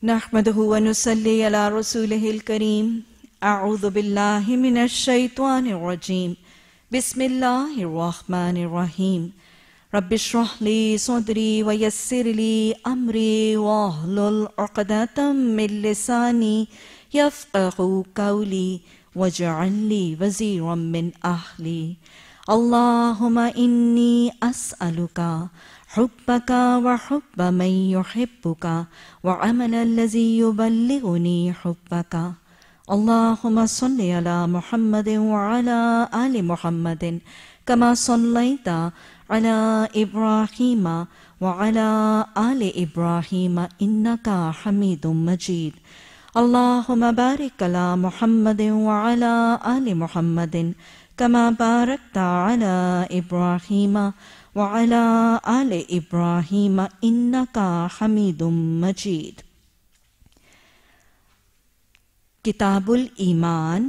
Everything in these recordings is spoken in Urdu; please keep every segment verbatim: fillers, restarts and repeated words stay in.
نحمده ونصلي على رسوله الكريم اعوذ بالله من الشيطان الرجيم بسم الله الرحمن الرحيم رب اشرح لي صدري ويسر لي امري واحلل عقدة من لساني يفقهوا قولي واجعل لي وزيرا من اهلي اللهم اني اسالك حبك وحب من يحبك وعمل الذي يبلغني حبك اللهم صل على محمد وعلى آل محمد كما صليت على إبراهيم وعلى آل إبراهيم إنك حميد مجيد اللهم بارك على محمد وعلى آل محمد كما باركت على إبراهيم وعلى آل إبراهيم إنك حميد مجيد. کتاب الایمان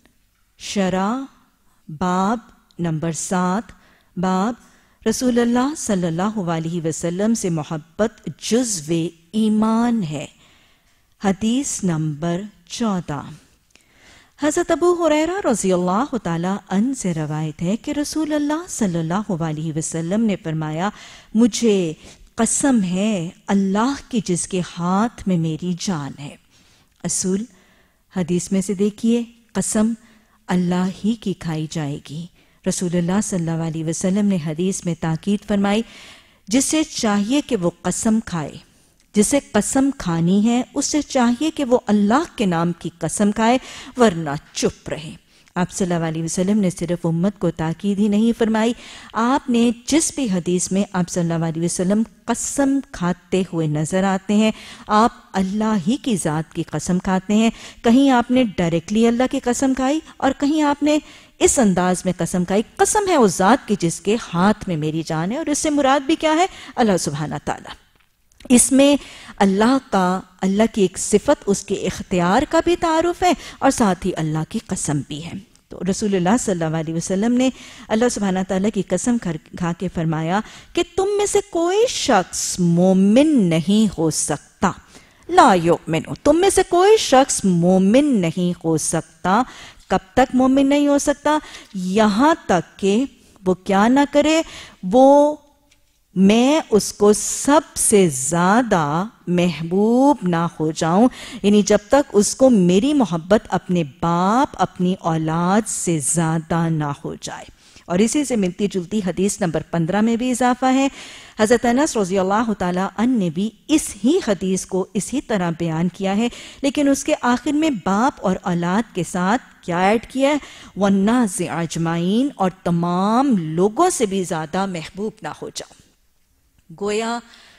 شرح باب نمبر سات، باب رسول اللہ صلی اللہ علیہ وسلم سے محبت جزو ایمان ہے، حدیث نمبر چودہ۔ حضرت ابو ہریرہ رضی اللہ تعالیٰ عنہ سے روایت ہے کہ رسول اللہ صلی اللہ علیہ وسلم نے فرمایا، مجھے قسم ہے اللہ کی جس کے ہاتھ میں میری جان ہے۔ اصول حدیث میں سے دیکھیے، قسم اللہ ہی کی کھائی جائے گی۔ رسول اللہ صلی اللہ علیہ وسلم نے حدیث میں تاکید فرمائی، جسے چاہیے کہ وہ قسم کھائے، جسے قسم کھانی ہے اسے چاہیے کہ وہ اللہ کے نام کی قسم کھائے ورنہ چپ رہے۔ آپ صلی اللہ علیہ وسلم نے صرف امت کو تاکید ہی نہیں فرمائی، آپ نے جس بھی حدیث میں آپ صلی اللہ علیہ وسلم قسم کھاتے ہوئے نظر آتے ہیں، آپ اللہ ہی کی ذات کی قسم کھاتے ہیں۔ کہیں آپ نے ڈائریکٹلی اللہ کی قسم کھائی اور کہیں آپ نے اس انداز میں قسم کھائی، قسم ہے اس ذات کی جس کے ہاتھ میں میری جان ہے، اور اس سے مراد بھی کیا ہے؟ اللہ سبحانہ تعالیٰ۔ اس میں اللہ کا، اللہ کی ایک صفت، اس کے اختیار کا بھی تعارف ہے اور ساتھ ہی اللہ کی قسم بھی ہے۔ تو رسول اللہ صلی اللہ علیہ وسلم نے اللہ سبحانہ تعالیٰ کی قسم کھا کے فرمایا کہ تم میں سے کوئی شخص مومن نہیں ہو سکتا، لا یؤمن، تم میں سے کوئی شخص مومن نہیں ہو سکتا۔ کب تک مومن نہیں ہو سکتا؟ یہاں تک کہ وہ کیا نہ کرے، وہ میں اس کو سب سے زیادہ محبوب نہ ہو جاؤں، یعنی جب تک اس کو میری محبت اپنے باپ، اپنی اولاد سے زیادہ نہ ہو جائے۔ اور اسی سے ملتی جلتی حدیث نمبر پندرہ میں بھی اضافہ ہے۔ حضرت انس رضی اللہ تعالیٰ عنہ نے بھی اس ہی حدیث کو اسی طرح بیان کیا ہے، لیکن اس کے آخر میں باپ اور اولاد کے ساتھ کیا ایڈ کیا ہے؟ وَالنَّاسِ اجمعین، اور تمام لوگوں سے بھی زیادہ محبوب نہ ہو جاؤ۔ گویا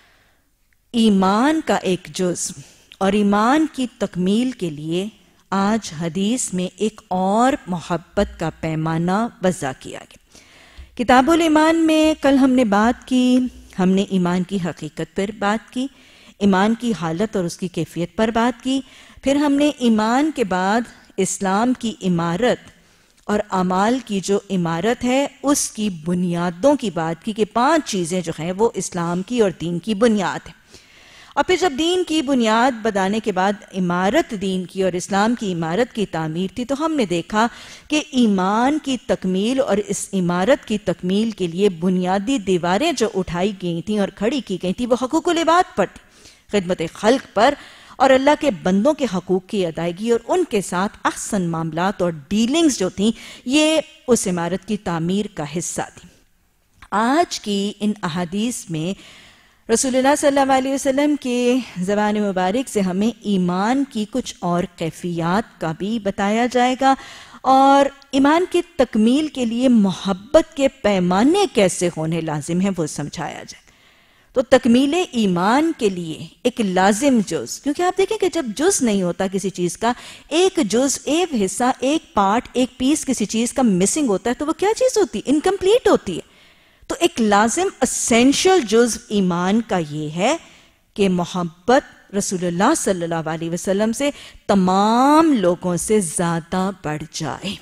ایمان کا ایک جز اور ایمان کی تکمیل کے لیے آج حدیث میں ایک اور محبت کا پیمانہ وضع کیا گیا۔ کتاب الایمان میں کل ہم نے بات کی، ہم نے ایمان کی حقیقت پر بات کی، ایمان کی حالت اور اس کی کیفیت پر بات کی، پھر ہم نے ایمان کے بعد اسلام کی عمارت اور اعمال کی جو عمارت ہے اس کی بنیادوں کی بات کی کہ پانچ چیزیں جو ہیں وہ اسلام کی اور دین کی بنیاد ہیں۔ اور پھر جب دین کی بنیاد بتانے کے بعد عمارت دین کی اور اسلام کی عمارت کی تعمیر تھی، تو ہم نے دیکھا کہ ایمان کی تکمیل اور اس عمارت کی تکمیل کے لیے بنیادی دیواریں جو اٹھائی گئی تھیں اور کھڑی کی گئی تھیں وہ حقوق العباد پر تھی، خدمت خلق پر، اور اللہ کے بندوں کے حقوق کی ادائیگی اور ان کے ساتھ احسن معاملات اور ڈیلنگز جو تھیں، یہ اس عمارت کی تعمیر کا حصہ تھی۔ آج کی ان احادیث میں رسول اللہ صلی اللہ علیہ وسلم کے زبان مبارک سے ہمیں ایمان کی کچھ اور کیفیات کا بھی بتایا جائے گا، اور ایمان کی تکمیل کے لیے محبت کے پیمانے کیسے ہونے لازم ہیں وہ سمجھایا جائے گا۔ تو تکمیل ایمان کے لیے ایک لازم جز، کیونکہ آپ دیکھیں کہ جب جز نہیں ہوتا کسی چیز کا، ایک جز، ایک حصہ، ایک پارٹ، ایک پیس کسی چیز کا مسنگ ہوتا ہے تو وہ کیا چیز ہوتی ہے؟ انکمپلیٹ ہوتی ہے۔ تو ایک لازم اسینشل جز ایمان کا یہ ہے کہ محبت رسول اللہ صلی اللہ علیہ وسلم سے تمام لوگوں سے زیادہ بڑھ جائے۔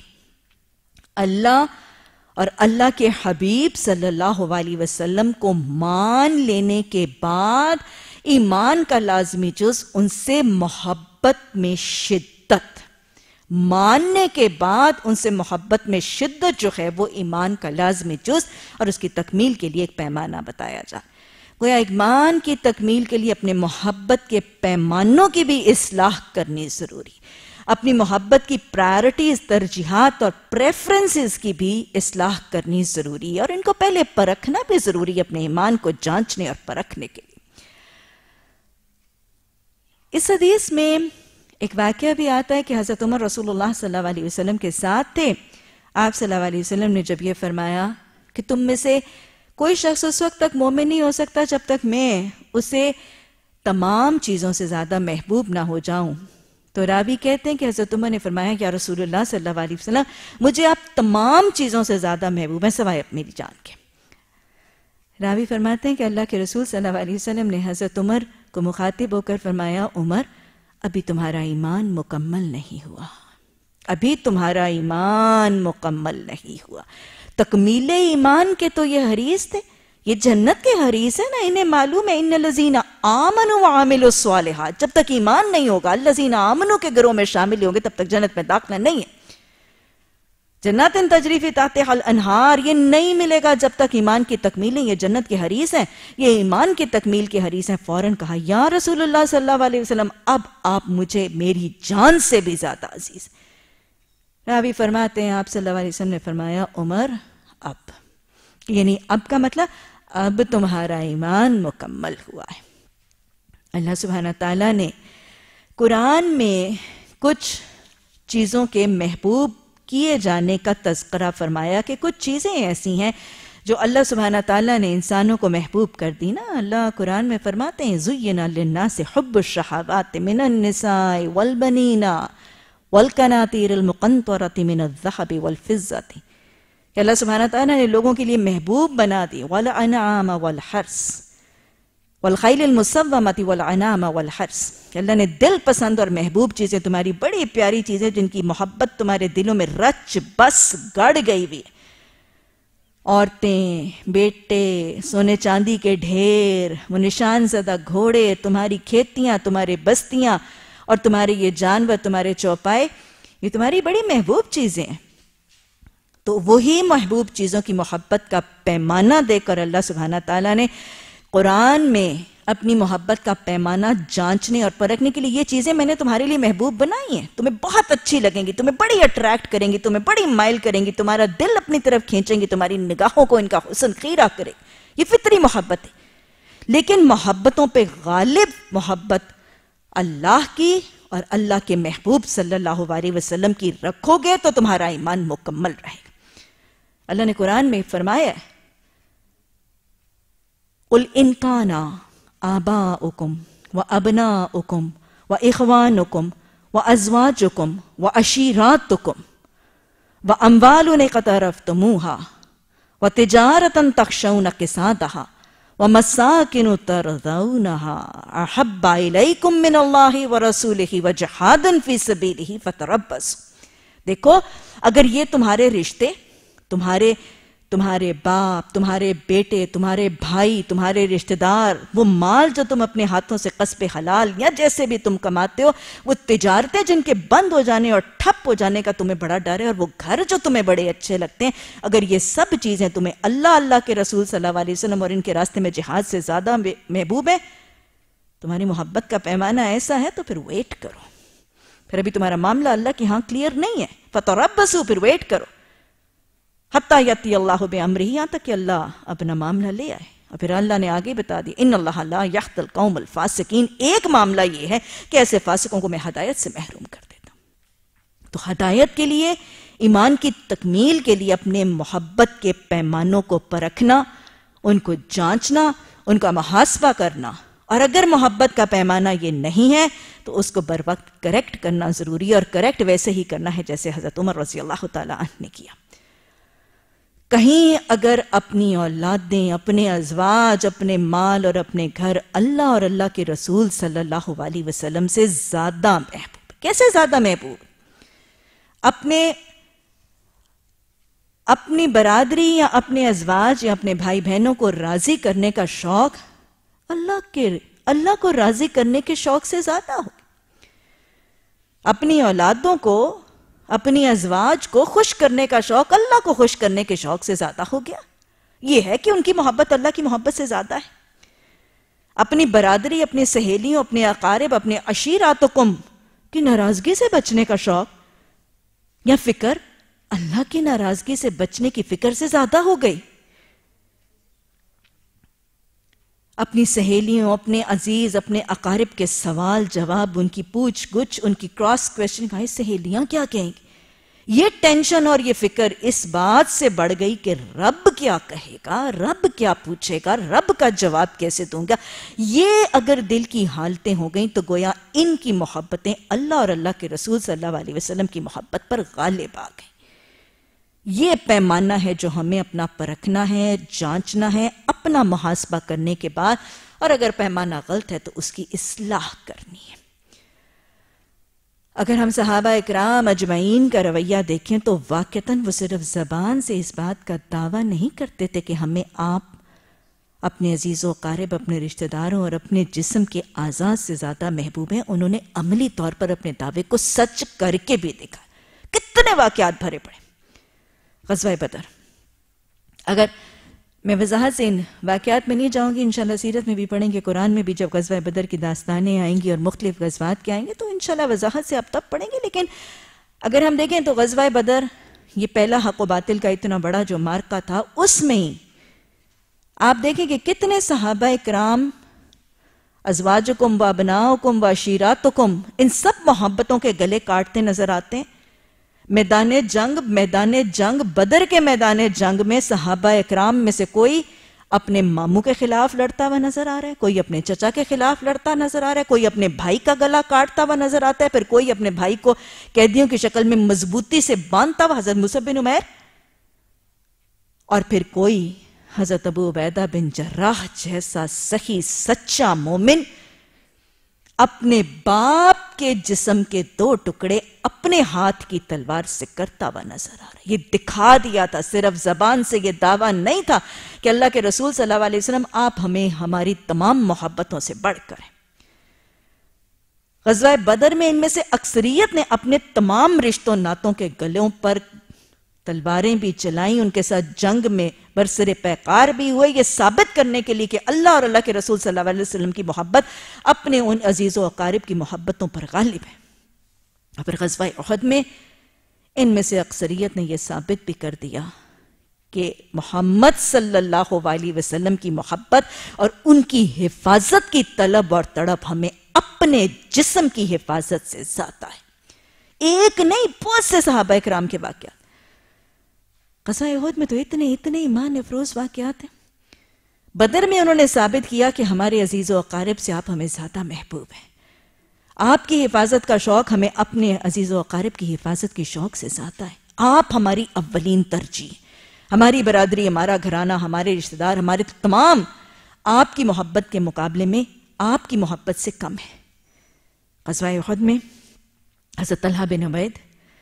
اللہ اور اللہ کے حبیب صلی اللہ علیہ وسلم کو مان لینے کے بعد ایمان کا لازمی جز ان سے محبت میں شدت، ماننے کے بعد ان سے محبت میں شدت جو ہے وہ ایمان کا لازمی جز اور اس کی تکمیل کے لیے ایک پیمانہ بتایا جا. گویا ایمان کی تکمیل کے لیے اپنے محبت کے پیمانوں کی بھی اصلاح کرنی ضروری، اپنی محبت کی پرائرٹیز، ترجیحات اور پریفرنسز کی بھی اصلاح کرنی ضروری ہے، اور ان کو پہلے پرکھنا بھی ضروری ہے اپنے ایمان کو جانچنے اور پرکھنے کے لیے. اس حدیث میں ایک واقعہ بھی آتا ہے کہ حضرت عمر رسول اللہ صلی اللہ علیہ وسلم کے ساتھ تھے. آپ صلی اللہ علیہ وسلم نے جب یہ فرمایا کہ تم میں سے کوئی شخص اس وقت تک مومن نہیں ہو سکتا جب تک میں اسے تمام چیزوں سے زیادہ محبوب نہ ہو جاؤں، تو راوی کہتے ہیں کہ حضرت عمر نے فرمایا یا رسول اللہ صلی اللہ علیہ وسلم مجھے آپ تمام چیزوں سے زیادہ محبوب ہیں سوائے میری جان کے. راوی فرماتے ہیں کہ اللہ کے رسول صلی اللہ علیہ وسلم نے حضرت عمر کو مخاطب ہو کر فرمایا عمر ابھی تمہارا ایمان مکمل نہیں ہوا، ابھی تمہارا ایمان مکمل نہیں ہوا. تکمیل ایمان کے تو یہ حریث تھے، یہ جنت کے حریث ہیں نا، انہیں معلوم ہے ان الذین آمنوا وعملوا الصالحات، جب تک ایمان نہیں ہوگا الذین آمنوا کے گروہ میں شامل ہوں گے تب تک جنت میں داخلہ نہیں ہے. جنات تجری فی تحتہا الانہار یہ نہیں ملے گا جب تک ایمان کی تکمیل نہیں. یہ جنت کے حریث ہیں، یہ ایمان کی تکمیل کے حریث ہیں. فوراً کہا یا رسول اللہ صلی اللہ علیہ وسلم اب آپ مجھے میری جان سے بھی زیادہ عزیز. راوی فرماتے ہیں آپ صلی اللہ علیہ وسلم نے فرمایا عمر اب، یعنی اب کا مطلب اب تمہارا ایمان مکمل ہوا ہے. اللہ سبحانہ تعالیٰ نے قرآن میں کچھ چیزوں کے محبوب کیے جانے کا تذکرہ فرمایا کہ کچھ چیزیں ایسی ہیں جو اللہ سبحانہ تعالیٰ نے انسانوں کو محبوب کر دی نا. اللہ قرآن میں فرماتے ہیں زُيِّنَ لِلنَّاسِ حُبُّ الشَّهَوَاتِ مِنَ النِّسَاءِ وَالْبَنِينَ وَالْقَنَاطِيرِ الْمُقَنطَرَةِ مِنَ الذَّهَبِ وَالْفِضَّةِ کہ اللہ سبحانہ تعالیٰ نے لوگوں کے لیے محبوب بنا دی وَالْأَنْعَامَ وَالْحَرْثَ وَالْخَيْلِ الْمُسَوَّمَةِ وَالْأَنْعَامَ وَالْحَرْثَ کہ اللہ نے دل پسند اور محبوب چیزیں، تمہاری بڑی پیاری چیزیں جن کی محبت تمہارے دلوں میں رچ بس گڑ گئی ہوئی، عورتیں، بیٹے، سونے چاندی کے ڈھیر، وہ نشان زدہ گھوڑے، تمہاری کھیتیاں، تمہارے بستیاں اور تمہارے یہ جانور، تمہارے چوپائے، یہ تمہاری بڑی محبوب چیزیں ہیں. تو وہی محبوب چیزوں کی محبت کا پیمانہ دے کر اللہ سبحانہ تعالیٰ نے قرآن میں اپنی محبت کا پیمانہ جانچنے اور پرکھنے کے لیے یہ چیزیں میں نے تمہارے لیے محبوب بنائی ہیں، تمہیں بہت اچھی لگیں گی، تمہیں بڑی اٹریکٹ کریں گی، تمہیں بڑی مائل کریں گی، تمہارا دل اپنی طرف کھینچیں گی، تمہاری نگاہوں کو ان کا حسن خیرہ کرے. یہ فطری محبت ہے. لیکن محبتوں پہ غالب محبت اللہ کی اور اللہ کے محبوب صلی اللہ علیہ وسلم کی رکھو گے تو تمہارا ایمان مکمل رہے گا. اللہ نے قرآن میں فرمایا ہے قُلْ إِنْ كَانَ آبَاؤُكُمْ وَأَبْنَاؤُكُمْ وَإِخْوَانُكُمْ وَأَزْوَاجُكُمْ وَعَشِيرَاتُكُمْ وَأَمْوَالٌ اقْتَرَفْتُمُوهَا وَتِجَارَةً تَخْشَوْنَ كَسَادَهَا وَمَسَاكِنُ تَرْضَوْنَهَا أَحَبَّ إِلَيْكُم مِّنَ اللَّهِ وَرَسُولِهِ وَجِهَادٍ فِي سَبِيلِهِ فَتَرَبَّصُوا. دیکھو اگر یہ تمہارے رشتے، تمہارے تمہارے باپ، تمہارے بیٹے، تمہارے بھائی، تمہارے رشتہ دار، وہ مال جو تم اپنے ہاتھوں سے قصب حلال یا جیسے بھی تم کماتے ہو، وہ تجارتیں جن کے بند ہو جانے اور ٹھپ ہو جانے کا تمہیں بڑا ڈر ہے، اور وہ گھر جو تمہیں بڑے اچھے لگتے ہیں، اگر یہ سب چیزیں تمہیں اللہ اللہ کے رسول صلی اللہ علیہ وسلم اور ان کے راستے میں جہاد سے زیادہ محبوب ہیں، تمہاری محبت کا پیمانہ ایسا ہے تو پھر ویٹ کرو. پھر ابھی تمہارا معاملہ اللہ کی ہاں کلیئر نہیں ہے. فتربصوا، پھر ویٹ کرو حتی یاتی اللہ بامرہ، یہاں تک کہ اللہ اپنا معاملہ لے آئے. اور پھر اللہ نے آگے بتا دی ان اللہ لا یہدی القوم الفاسقین. ایک معاملہ یہ ہے کہ ایسے فاسقوں کو میں ہدایت سے محروم کر دیتا ہوں. تو ہدایت کے لیے، ایمان کی تکمیل کے لیے اپنے محبت کے پیمانوں کو پرکھنا، ان کو جانچنا، ان کا محاسبہ کرنا، اور اگر محبت کا پیمانہ یہ نہیں ہے تو اس کو بر وقت کریکٹ کرنا ضروری ہے، اور کریکٹ ویسے ہی کرنا ہے جیسے حضرت عمر رضی اللہ تعالیٰ عنہ نے کیا. کہیں اگر اپنی اولادیں، اپنے ازواج، اپنے مال اور اپنے گھر اللہ اور اللہ کے رسول صلی اللہ علیہ وسلم سے زیادہ محبوب، کیسے زیادہ محبوب؟ اپنے اپنی برادری یا اپنے ازواج یا اپنے بھائی بہنوں کو راضی کرنے کا شوق اللہ کے اللہ کو راضی کرنے کے شوق سے زیادہ ہوگی. اپنی اولادوں کو، اپنی ازواج کو خوش کرنے کا شوق اللہ کو خوش کرنے کے شوق سے زیادہ ہو گیا. یہ ہے کہ ان کی محبت اللہ کی محبت سے زیادہ ہے. اپنی برادری، اپنی سہیلیوں، اپنے اقارب، اپنے عشیراتکم کی ناراضگی سے بچنے کا شوق یا فکر اللہ کی ناراضگی سے بچنے کی فکر سے زیادہ ہو گئی. اپنی سہیلیوں، اپنے عزیز، اپنے اقارب کے سوال جواب، ان کی پوچھ گچھ، ان کی کراس کویسچن، بھائی سہیلیاں کیا کہیں گی، یہ ٹینشن اور یہ فکر اس بات سے بڑھ گئی کہ رب کیا کہے گا، رب کیا پوچھے گا، رب کا جواب کیسے دوں گا. یہ اگر دل کی حالتیں ہو گئیں تو گویا ان کی محبتیں اللہ اور اللہ کے رسول صلی اللہ علیہ وسلم کی محبت پر غالب آ گئیں. یہ پیمانہ ہے جو ہمیں اپنا پرکھنا ہے، جانچنا ہے اپنا محاسبہ کرنے کے بعد، اور اگر پیمانہ غلط ہے تو اس کی اصلاح کرنی ہے. اگر ہم صحابہ اکرام اجمعین کا رویہ دیکھیں تو واقعتاً وہ صرف زبان سے اس بات کا دعویٰ نہیں کرتے تھے کہ ہمیں آپ اپنے عزیز و اقارب، اپنے رشتہ داروں اور اپنے جسم کے اعضاء سے زیادہ محبوب ہیں. انہوں نے عملی طور پر اپنے دعوے کو سچ کر کے بھی دیکھا. کتنے واقعات بھرے پڑے. غزوہ بدر، اگر میں وضاحت سے ان واقعات میں نہیں جاؤں گی، انشاءاللہ سیرت میں بھی پڑھیں گے، قرآن میں بھی جب غزوہ بدر کی داستانیں آئیں گی اور مختلف غزوات کے آئیں گے تو انشاءاللہ وضاحت سے آپ تب پڑھیں گے. لیکن اگر ہم دیکھیں تو غزوہ بدر یہ پہلا حق و باطل کا اتنا بڑا جو مارکہ تھا، اس میں ہی آپ دیکھیں کہ کتنے صحابہ اکرام، ازواجکم و ابناؤکم و عشیراتکم، ان سب محبتوں کے گلے کاٹتے نظر آتے ہیں. میدان جنگ میدان جنگ بدر کے میدان جنگ میں صحابہ اکرام میں سے کوئی اپنے ماموں کے خلاف لڑتا ہوا نظر آ رہا ہے، کوئی اپنے چچا کے خلاف لڑتا نظر آ رہا ہے، کوئی اپنے بھائی کا گلا کاٹتا ہوا نظر آتا ہے، پھر کوئی اپنے بھائی کو قیدیوں کی شکل میں مضبوطی سے باندھتا ہوا حضرت مصعب بن عمیر، اور پھر کوئی حضرت ابو عبیدہ بن جراح جیسا سخی سچا مومن اپنے باپ کے جسم کے دو ٹکڑے اپنے ہاتھ کی تلوار سے کرتا ہوا نظر آ رہا ہے. یہ دکھا دیا تھا، صرف زبان سے یہ دعویٰ نہیں تھا کہ اللہ کے رسول صلی اللہ علیہ وسلم آپ ہمیں ہماری تمام محبتوں سے بڑھ کر ہیں. غزوہ بدر میں ان میں سے اکثریت نے اپنے تمام رشتوں ناتوں کے گلوں پر تلواریں بھی چلائیں، ان کے ساتھ جنگ میں برسر پیکار بھی ہوئے، یہ ثابت کرنے کے لیے کہ اللہ اور اللہ کے رسول صلی اللہ علیہ وسلم کی محبت اپنے ان عزیز و اقارب کی محبتوں پر غالب ہے. اور پھر غزوہ احد میں ان میں سے اکثریت نے یہ ثابت بھی کر دیا کہ محمد صلی اللہ علیہ وسلم کی محبت اور ان کی حفاظت کی طلب اور تڑپ ہمیں اپنے جسم کی حفاظت سے زیادہ ہے. ایک نہیں، بہت سے صحابہ اکرام کے واقعات. غزوہ احد میں تو اتنے اتنے ایمان افروز واقعات ہیں. بدر میں انہوں نے ثابت کیا کہ ہمارے عزیز و اقارب سے آپ ہمیں زیادہ محبوب ہیں. آپ کی حفاظت کا شوق ہمیں اپنے عزیز و اقارب کی حفاظت کی شوق سے زیادہ ہے. آپ ہماری اولین ترجیح، ہماری برادری، ہمارا گھرانہ، ہمارے رشتہ دار، ہمارے تمام آپ کی محبت کے مقابلے میں آپ کی محبت سے کم ہے. غزوہ احد میں حضرت طلحہ بن عبید،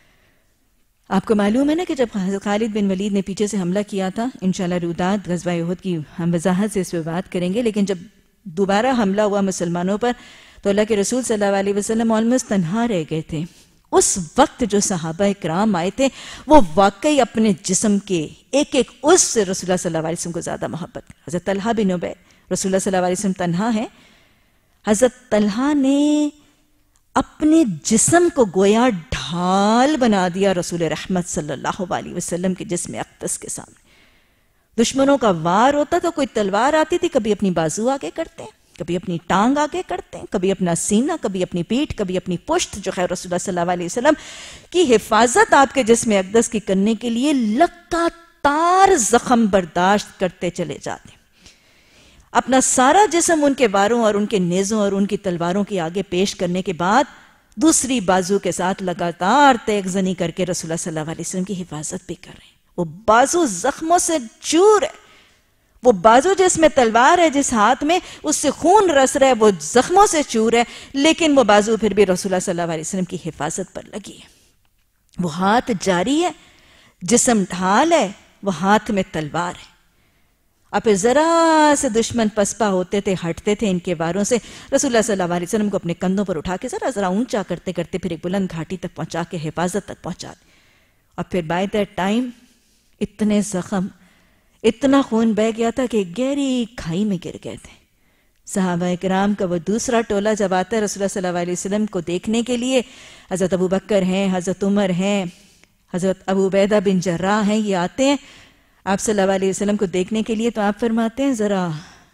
آپ کو معلوم ہے نا کہ جب حضرت خالد بن ولید نے پیچھے سے حملہ کیا تھا، انشاءاللہ روداد غزوہ احد کی ہم وضاحت سے اس پہ بات کریں گے، لیکن جب دوبارہ حملہ ہوا مسلمانوں پر تو اللہ کے رسول صلی اللہ علیہ وسلم آلموسٹ تنہا رہ گئے تھے. اس وقت جو صحابہ اکرام آئے تھے وہ واقعی اپنے جسم کے ایک ایک عضو سے رسول اللہ صلی اللہ علیہ وسلم کو زیادہ محبت. حضرت طلحہ بن عبید، رسول اللہ صلی اللہ علیہ وسلم تنہا ہے، حضرت طلحہ نے اپنے جسم کو گویا ڈھال بنا دیا رسول رحمت صلی اللہ علیہ وسلم کے جسم اقدس کے سامنے. دشمنوں کا وار ہوتا تو کوئی تلوار آتی تھی، کبھی اپنی بازو آگے کرتے ہیں، کبھی اپنی ٹانگ آگے کرتے ہیں، کبھی اپنا سینہ، کبھی اپنی پیٹھ، کبھی اپنی پشت، جو خیر رسول اللہ صلی اللہ علیہ وسلم کی حفاظت آپ کے جسم اقدس کی کرنے کے لیے لگاتار زخم برداشت کرتے چلے جاتے ہیں. اپنا سارا جسم ان کے واروں اور ان کے نیزوں اور ان کی تلواروں کے آگے پیش کرنے کے بعد دوسری بازو کے ساتھ لگاتار تیغ زنی کر کے رسول اللہ صلی اللہ علیہ وسلم کی حفاظت بھی کر رہے ہیں. وہ بازو زخموں سے چور ہے، وہ بازو جس میں تلوار ہے، جس ہاتھ میں، اس سے خون رس رہا ہے، وہ زخموں سے چور ہے، لیکن وہ بازو پھر بھی رسول اللہ صلی اللہ علیہ وسلم کی حفاظت پر لگی ہے. وہ ہاتھ جاری ہے، جسم ڈھال ہے، وہ ہاتھ میں تلوار ہے. اور پھر ذرا سے دشمن پسپا ہوتے تھے، ہٹتے تھے ان کے واروں سے، رسول اللہ صلی اللہ علیہ وسلم کو اپنے کندھوں پر اٹھا کے ذرا ذرا اونچا کرتے کرتے پھر ایک بلند گھاٹی تک پہنچا کے حفاظت تک پہنچا دے. اور پھر بائی دیٹ ٹائم اتنے زخم، اتنا خون بہہ گیا تھا کہ گہری کھائی میں گر گئے تھے. صحابہ کرام کا وہ دوسرا ٹولہ جب آتا ہے رسول اللہ صلی اللہ علیہ وسلم کو دیکھنے کے لیے، حضرت ابو بکر ہیں، حضرت عمر ہیں، حضرت ابو عبیدہ بن جراح ہیں، یہ آتے ہیں آپ صلی اللہ علیہ وسلم کو دیکھنے کے لیے. تو آپ فرماتے ہیں ذرا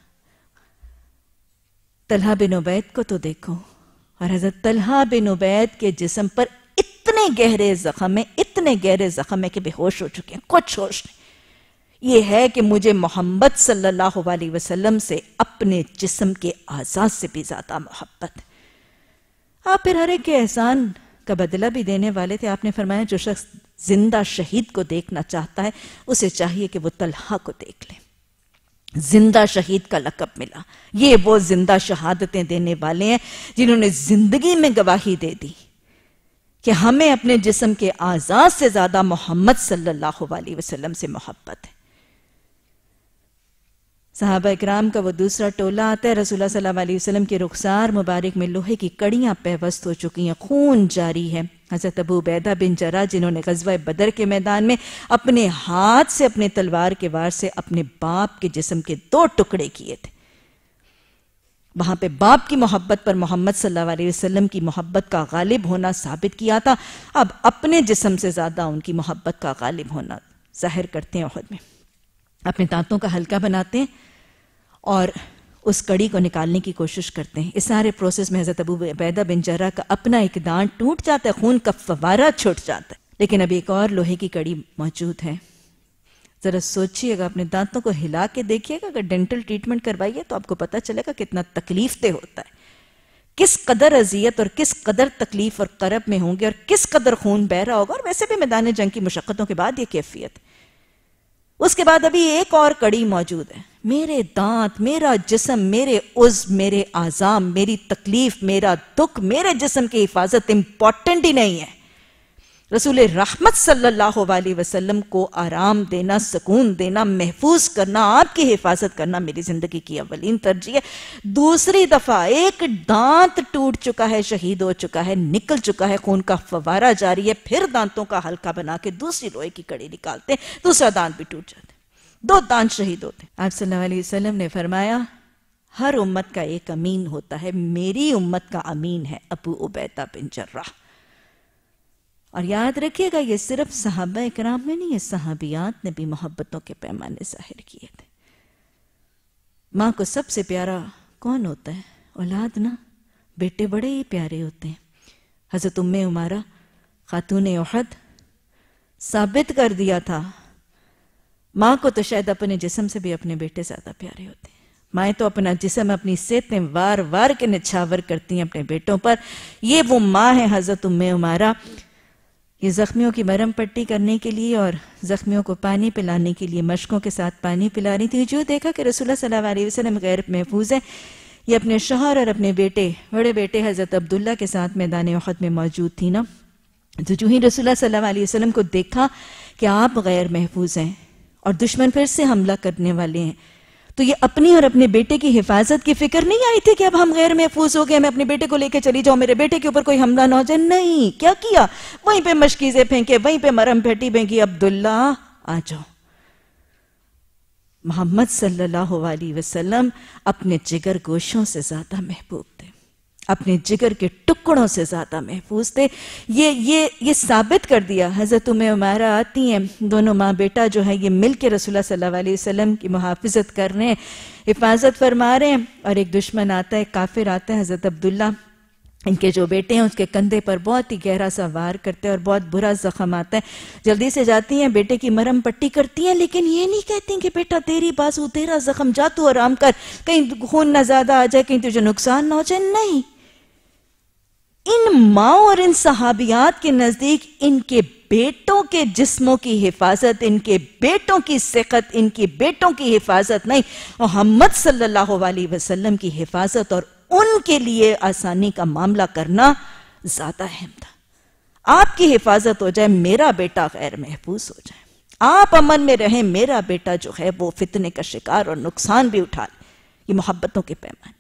طلحہ بن عبید کو تو دیکھو. اور حضرت طلحہ بن عبید کے جسم پر اتنے گہرے زخم ہیں، اتنے گہرے زخم ہیں کہ بے ہوش ہو چکے ہیں، کچھ ہوش نہیں. یہ ہے کہ مجھے محمد صلی اللہ علیہ وسلم سے اپنے جسم کے اعضاء سے بھی زیادہ محبت. آپ پھر ہر ایک کے احسان کا بدلہ بھی دینے والے تھے. آپ نے فرمایا جو شخص زندہ شہید کو دیکھنا چاہتا ہے اسے چاہیے کہ وہ طلحہ کو دیکھ لے. زندہ شہید کا لقب ملا. یہ وہ زندہ شہادتیں دینے والے ہیں جنہوں نے زندگی میں گواہی دے دی کہ ہمیں اپنے جسم کے اعضاء سے زیادہ محمد صلی اللہ علیہ وسلم سے محبت ہے. صحابہ اکرام کا وہ دوسرا ٹولہ آتا ہے. رسول اللہ صلی اللہ علیہ وسلم کے رخسار مبارک میں لوہے کی کڑیاں پیوست ہو چکی ہیں، خون جاری ہے. حضرت ابو عبیدہ بن جراح جنہوں نے غزوہ بدر کے میدان میں اپنے ہاتھ سے اپنے تلوار کے وار سے اپنے باپ کے جسم کے دو ٹکڑے کیے تھے. وہاں پہ باپ کی محبت پر محمد صلی اللہ علیہ وسلم کی محبت کا غالب ہونا ثابت کیا تھا. اب اپنے جسم سے زیادہ ان کی محبت کا غالب ہونا ظاہر کرتے ہیں احد میں. اپنے دانتوں کا حلقہ بناتے ہیں اور اس کڑی کو نکالنے کی کوشش کرتے ہیں. اس سارے پروسیس میں حضرت ابو عبیدہ بن جراح کا اپنا ایک دانت ٹوٹ جاتا ہے، خون کا فوارہ چھوٹ جاتا ہے، لیکن اب ایک اور لوہے کی کڑی موجود ہے. ذرا سوچئے گا، اپنے دانتوں کو ہلا کے دیکھیے گا. اگر ڈینٹل ٹریٹمنٹ کروائیے تو آپ کو پتہ چلے گا کتنا تکلیف دہ ہوتا ہے، کس قدر اذیت اور کس قدر تکلیف اور کرب میں ہوں گے اور کس قدر خون بہ رہا ہوگا. اور ویسے بھی میدان جنگ کی مشقتوں کے بعد یہ کیفیت. اس کے بعد ابھی ایک اور کڑی موجود ہے. میرے دانت، میرا جسم، میرے عضو، میرے اعضاء، میری تکلیف، میرا دکھ، میرے جسم کی حفاظت امپورٹنٹ ہی نہیں ہے. رسول رحمت صلی اللہ علیہ وسلم کو آرام دینا، سکون دینا، محفوظ کرنا، آپ کی حفاظت کرنا میری زندگی کی اولین ترجیح ہے. دوسری دفعہ ایک دانت ٹوٹ چکا ہے، شہید ہو چکا ہے، نکل چکا ہے، خون کا فوارہ جاری ہے، پھر دانتوں کا حلقہ بنا کے دوسری لوہے کی کڑی نکالتے، دوسرا دانت بھی ٹوٹ جاتا ہے، دو دانت شہید ہوتے. آپ صلی اللہ علیہ وسلم نے فرمایا ہر امت کا ایک امین ہوتا ہے، میری امت کا امین ہے ابو عبیدہ بن جراح. اور یاد رکھیے گا یہ صرف صحابہ اکرام میں نہیں ہے، صحابیات نے بھی محبتوں کے پیمانے ظاہر کیے تھے. ماں کو سب سے پیارا کون ہوتا ہے؟ اولاد نا. بیٹے بڑے ہی پیارے ہوتے ہیں. حضرت ام عمارہ خاتون احد ثابت کر دیا تھا ماں کو تو شاید اپنے جسم سے بھی اپنے بیٹے زیادہ پیارے ہوتے ہیں. مائیں تو اپنا جسم، اپنی صحتیں وار وار کے نچھاور کرتی ہیں اپنے بیٹوں پر. یہ وہ ماں ہے حضرت ام عمارہ. یہ زخمیوں کی مرہم پٹی کرنے کے لیے اور زخمیوں کو پانی پلانے کے لیے مشکوں کے ساتھ پانی پلا رہی تھی. جو دیکھا کہ رسول اللہ صلی اللہ علیہ وسلم غیر محفوظ ہے، یہ اپنے شوہر اور اپنے بیٹے، بڑے بیٹے حضرت عبداللہ کے ساتھ میدان احد میں موجود تھی نا. تو جو ہی رسول اللہ صلی اللہ علیہ وسلم کو دیکھا کہ آپ غیر محفوظ ہیں اور دشمن پھر سے حملہ کرنے والے ہیں، تو یہ اپنی اور اپنے بیٹے کی حفاظت کی فکر نہیں آئی تھی کہ اب ہم غیر محفوظ ہو گئے، میں اپنے بیٹے کو لے کے چلی جاؤں، میرے بیٹے کے اوپر کوئی حملہ نہ ہو جائے. نہیں، کیا کیا؟ وہیں پہ مشکیزیں پھینکے، وہیں پہ مرہم پھیٹی پھینکی. عبداللہ آ جاؤ. محمد صلی اللہ علیہ وسلم اپنے جگر گوشوں سے زیادہ محبوب تھے، اپنے جگر کے ٹکڑوں سے زیادہ محفوظ تھے. یہ یہ یہ ثابت کر دیا. حضرت ام عمارہ آتی ہیں، دونوں ماں بیٹا جو ہے یہ مل کے رسول اللہ صلی اللہ علیہ وسلم کی محافظت کر رہے ہیں، حفاظت فرما رہے ہیں. اور ایک دشمن آتا ہے، کافر آتا ہے، حضرت عبداللہ ان کے جو بیٹے ہیں اس کے کندھے پر بہت ہی گہرا سا وار کرتے ہیں اور بہت برا زخم آتا ہے. جلدی سے جاتی ہیں، بیٹے کی مرہم پٹی کرتی ہیں، لیکن یہ نہیں کہتی کہ بیٹا تیری بازو، تیرا زخم، جا تو آرام کر، کہیں خون نہ زیادہ آ جائے، کہیں تجھے نقصان نہ ہو جائے. نہیں، ان ماں اور ان صحابیات کے نزدیک ان کے بیٹوں کے جسموں کی حفاظت، ان کے بیٹوں کی صحت، ان کے بیٹوں کی حفاظت نہیں، محمد صلی اللہ علیہ وسلم کی حفاظت اور ان کے لیے آسانی کا معاملہ کرنا زیادہ اہم تھا. آپ کی حفاظت ہو جائے، میرا بیٹا غیر محفوظ ہو جائے. آپ امن میں رہیں، میرا بیٹا جو ہے وہ فتنے کا شکار اور نقصان بھی اٹھا لے۔ یہ محبتوں کے پیمانے۔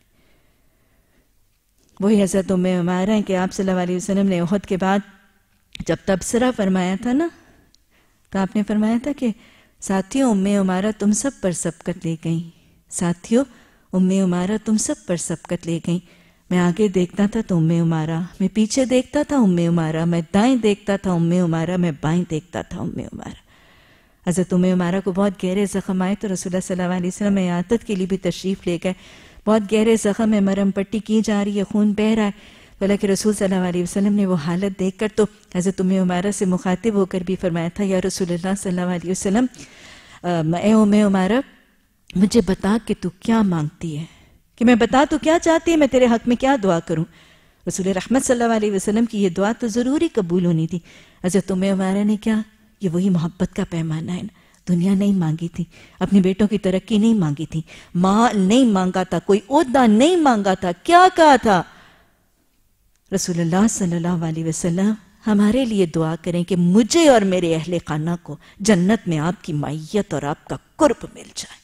وہی حضرت ام عمارہ ہیں کہ آپ صلی اللہ علیہ وسلم نے احد کے بعد جب تبصرہ فرمایا تھا نا، تو آپ نے فرمایا تھا کہ ساتھیوں ام عمارہ تم سب پر سبقت لے گئیں، ساتھیوں ام عمارہ تم سب پر سبقت لے گئیں۔ میں آگے دیکھتا تھا تو ام عمارہ، میں پیچھے دیکھتا تھا ام عمارہ، میں دائیں دیکھتا تھا ام عمارہ، میں بائیں دیکھتا تھا ام عمارہ۔ حضرت ام عمارہ کو بہت گہرے زخم آئے تو رسول اللہ صلی اللہ علیہ وسلم عیادت کے لیے بھی تشریف لے گئے۔ بہت گہرے زخم ہے، مرہم پٹی کی جا رہی ہے، خون بہہ رہا ہے، تو اللہ کے رسول صلی اللہ علیہ وسلم نے وہ حالت دیکھ کر تو حضرت ام عمارہ سے مخاطب ہو کر بھی فرمایا تھا، یا رسول اللہ صلی اللہ علیہ وسلم، اے ام عمارہ مجھے بتا کہ تو کیا مانگتی ہے، کہ میں بتا تو کیا چاہتی ہے، میں تیرے حق میں کیا دعا کروں۔ رسول رحمت صلی اللہ علیہ وسلم کی یہ دعا تو ضروری قبول ہونی تھی۔ حضرت ام عمارہ نے کیا، یہ وہی محبت کا پیمانہ ہے نا، دنیا نہیں مانگی تھی، اپنے بیٹوں کی ترقی نہیں مانگی تھی، مال نہیں مانگا تھا، کوئی عہدہ نہیں مانگا تھا، کیا کہا تھا؟ رسول اللہ صلی اللہ علیہ وسلم ہمارے لیے دعا کریں کہ مجھے اور میرے اہل خانہ کو جنت میں آپ کی معیت اور آپ کا قرب مل جائے۔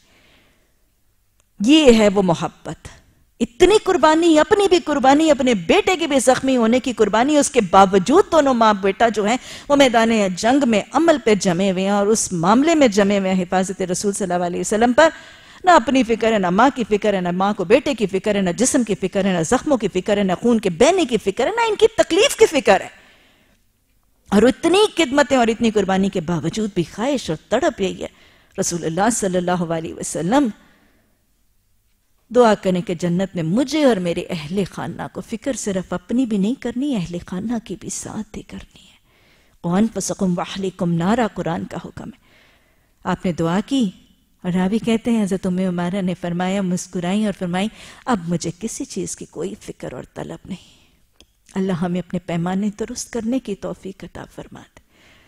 یہ ہے وہ محبت، اتنی قربانی، اپنی بھی قربانی، اپنے بیٹے کی بھی زخمی ہونے کی قربانی، اس کے باوجود دونوں ماں بیٹا جو ہیں وہ میدان جنگ میں عمل پہ جمے ہوئے ہیں، اور اس معاملے میں جمے ہوئے ہیں حفاظت رسول صلی اللہ علیہ وسلم پر۔ نہ اپنی فکر ہے، نہ ماں کی فکر ہے، نہ ماں کو بیٹے کی فکر ہے، نہ جسم کی فکر ہے، نہ زخموں کی فکر ہے، نہ خون کے بہنے کی فکر ہے، نہ ان کی تکلیف کی فکر ہے۔ اور اتنی خدمتیں اور اتنی قربانی کے باوجود بھی خواہش اور تڑپ یہی ہے، رسول اللہ صلی اللہ علیہ وسلم دعا کریں کہ جنت میں مجھے اور میرے اہل خانہ کو، فکر صرف اپنی بھی نہیں کرنی، اہل خانہ کی بھی ساتھ ہی کرنی ہے۔ وَأَنفُسَكُمْ وَأَهْلِيكُمْ نَارًا قرآن کا حکم ہے۔ آپ نے دعا کی، اور راوی کہتے ہیں حضرت ام عمارہ نے فرمایا، مسکرائیں اور فرمائیں اب مجھے کسی چیز کی کوئی فکر اور طلب نہیں۔ اللہ ہمیں اپنے پیمانے درست کرنے کی توفیق عطا فرما دے۔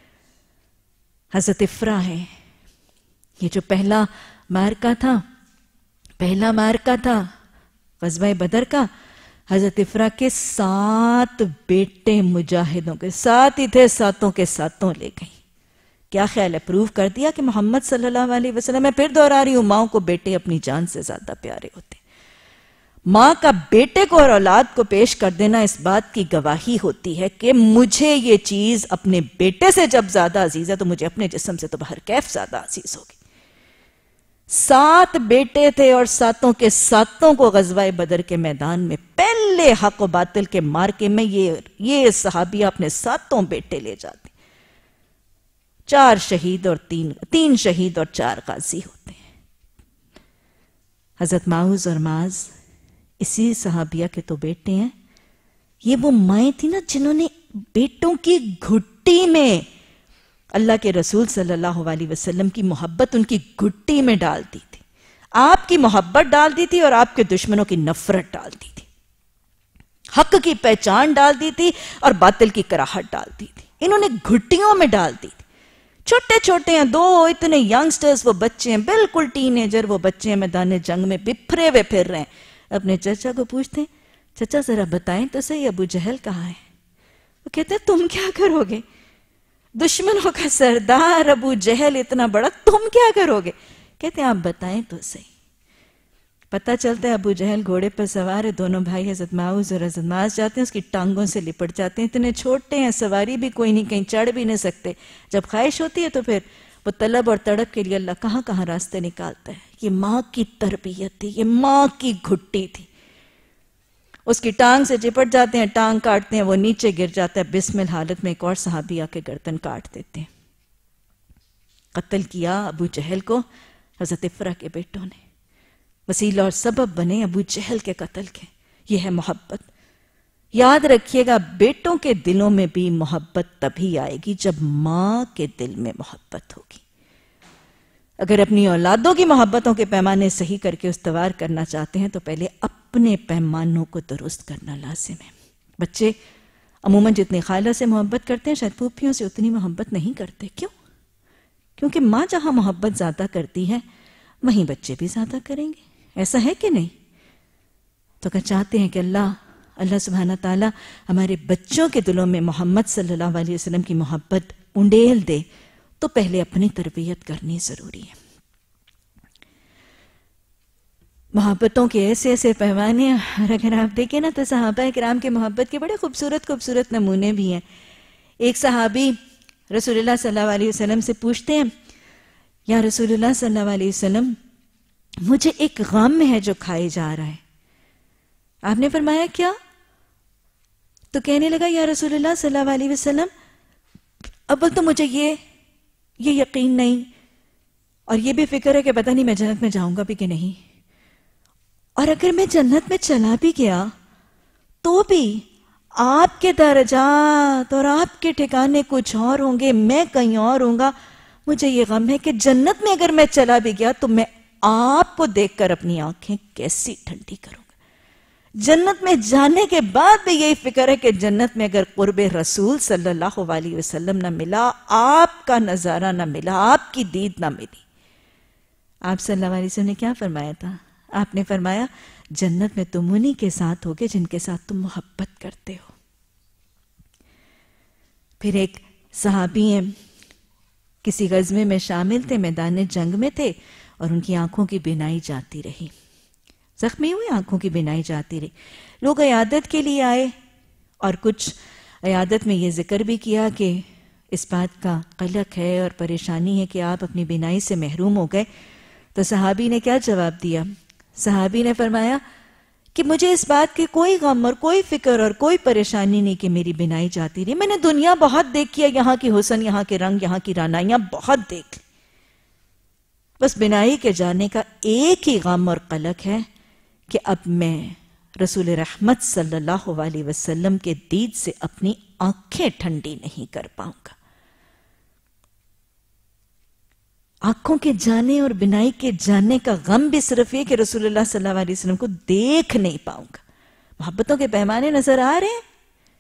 حضرت افرا ہے، یہ جو پہلا مارکہ تھا، پہلا مارکہ تھا غزوہ بدر کا، حضرت افرا کے سات بیٹے مجاہدوں کے ساتھ ہی تھے، ساتوں کے ساتوں لے گئیں۔ کیا خیال ہے، پروف کر دیا کہ محمد صلی اللہ علیہ وسلم، میں پھر دوہرا رہی ہوں، ماں کو بیٹے اپنی جان سے زیادہ پیارے ہوتے ہیں۔ ماں کا بیٹے کو اور اولاد کو پیش کر دینا اس بات کی گواہی ہوتی ہے کہ مجھے یہ چیز اپنے بیٹے سے جب زیادہ عزیز ہے تو مجھے اپنے جسم سے تو بہر کیف زیادہ عزیز ہوگی۔ سات بیٹے تھے اور ساتوں کے ساتوں کو غزوہ بدر کے میدان میں پہلے حق و باطل کے مارکے میں یہ یہ صحابیہ اپنے ساتوں بیٹے لے جاتے، چار شہید اور تین تین شہید اور چار غازی ہوتے ہیں۔ حضرت معوذ اور معاذ اسی صحابیہ کے تو بیٹے ہیں۔ یہ وہ مائیں تھی نا جنہوں نے بیٹوں کی گھٹی میں اللہ کے رسول صلی اللہ علیہ وسلم کی محبت ان کی گھٹی میں ڈال دی تھی، آپ کی محبت ڈال دی تھی اور آپ کے دشمنوں کی نفرت ڈال دی تھی، حق کی پہچان ڈال دی تھی اور باطل کی کراہٹ ڈال دی تھی، انہوں نے گھٹیوں میں ڈال دی تھی۔ چھوٹے چھوٹے ہیں، دو اتنے ینگسٹرز، وہ بچے ہیں، بالکل ٹین ایجر وہ بچے ہیں، میدان جنگ میں بپھرے ہوئے پھر رہے ہیں۔ اپنے چچا کو پوچھتے ہیں، چچا ذرا بتائیں تو صحیح ابو جہل کہاں ہے؟ وہ کہتے ہیں تم کیا کرو گے، دشمنوں کا سردار ابو جہل اتنا بڑا، تم کیا کرو گے؟ کہتے ہیں آپ بتائیں تو صحیح۔ پتہ چلتا ہے ابو جہل گھوڑے پر سوار ہے، دونوں بھائی حضرت معوذ اور حضرت معاذ جاتے ہیں، اس کی ٹانگوں سے لپٹ جاتے ہیں، اتنے چھوٹے ہیں، سواری بھی کوئی نہیں، کہیں چڑھ بھی نہیں سکتے۔ جب خواہش ہوتی ہے تو پھر وہ طلب اور تڑپ کے لیے اللہ کہاں کہاں راستے نکالتا ہے۔ یہ ماں کی تربیت تھی، یہ ماں کی گھٹی تھی۔ اس کی ٹانگ سے چپٹ جاتے ہیں، ٹانگ کاٹتے ہیں، وہ نیچے گر جاتا ہے، بسمل حالت میں ایک اور صحابی آ کے گردن کاٹ دیتے ہیں۔ قتل کیا ابو جہل کو حضرت افرا کے بیٹوں نے، وسیلہ اور سبب بنے ابو جہل کے قتل کے۔ یہ ہے محبت۔ یاد رکھیے گا، بیٹوں کے دلوں میں بھی محبت تبھی آئے گی جب ماں کے دل میں محبت ہوگی۔ اگر اپنی اولادوں کی محبتوں کے پیمانے صحیح کر کے استوار کرنا چاہتے ہیں تو پہلے اپنے پیمانوں کو درست کرنا لازم ہے۔ بچے عموماً جتنی خالہ سے محبت کرتے ہیں شاید پھوپھیوں سے اتنی محبت نہیں کرتے۔ کیوں؟ کیونکہ ماں جہاں محبت زیادہ کرتی ہے وہیں بچے بھی زیادہ کریں گے۔ ایسا ہے کہ نہیں؟ تو اگر چاہتے ہیں کہ اللہ اللہ سبحانہ تعالیٰ ہمارے بچوں کے دلوں میں محمد صلی اللہ علیہ وسلم کی محبت انڈیل دے، تو پہلے اپنی تربیت کرنی ضروری ہے۔ محبتوں کے ایسے ایسے پیمانے، اور اگر آپ دیکھیں نا تو صحابہ کرام کے محبت کے بڑے خوبصورت خوبصورت نمونے بھی ہیں۔ ایک صحابی رسول اللہ صلی اللہ علیہ وسلم سے پوچھتے ہیں، یا رسول اللہ صلی اللہ علیہ وسلم مجھے ایک غم ہے جو کھائے جا رہا ہے۔ آپ نے فرمایا کیا؟ تو کہنے لگا، یا رسول اللہ صلی اللہ علیہ وسلم اول تو مجھے یہ یہ یقین نہیں، اور یہ بھی فکر ہے کہ پتہ نہیں میں جنت میں جاؤں گا بھی کہ نہیں، اور اگر میں جنت میں چلا بھی گیا تو بھی آپ کے درجات اور آپ کے ٹھکانے کچھ اور ہوں گے، میں کہیں اور ہوں گا۔ مجھے یہ غم ہے کہ جنت میں اگر میں چلا بھی گیا تو میں آپ کو دیکھ کر اپنی آنکھیں کیسی ٹھنڈی کروں گا۔ جنت میں جانے کے بعد بھی یہی فکر ہے کہ جنت میں اگر قرب رسول صلی اللہ علیہ وسلم نہ ملا، آپ کا نظارہ نہ ملا، آپ کی دید نہ ملی۔ آپ صلی اللہ علیہ وسلم نے کیا فرمایا تھا؟ آپ نے فرمایا جنت میں تم انہی کے ساتھ ہوگے جن کے ساتھ تم محبت کرتے ہو۔ پھر ایک صحابی ہیں، کسی غزوے میں شامل تھے، میدان جنگ میں تھے، اور ان کی آنکھوں کی بینائی جاتی رہی، زخمی ہوئے، آنکھوں کی بینائی جاتی رہی۔ لوگ عیادت کے لیے آئے، اور کچھ عیادت میں یہ ذکر بھی کیا کہ اس بات کا قلق ہے اور پریشانی ہے کہ آپ اپنی بینائی سے محروم ہو گئے۔ تو صحابی نے کیا جواب دیا؟ صحابی نے فرمایا کہ مجھے اس بات کی کوئی غم اور کوئی فکر اور کوئی پریشانی نہیں کہ میری بینائی جاتی رہی۔ میں نے دنیا بہت دیکھی ہے، یہاں کی حسن، یہاں کے رنگ، یہاں کی رعنائیاں بہت دیکھ لی، بس بینائی کے جانے کا ایک ہی غم اور قلق ہے کہ اب میں رسول رحمت صلی اللہ علیہ وسلم کے دید سے اپنی آنکھیں ٹھنڈی نہیں کر پاؤں گا۔ آنکھوں کے جانے اور بینائی کے جانے کا غم بھی صرف یہ کہ رسول اللہ صلی اللہ علیہ وسلم کو دیکھ نہیں پاؤں گا۔ محبتوں کے پیمانے نظر آ رہے ہیں۔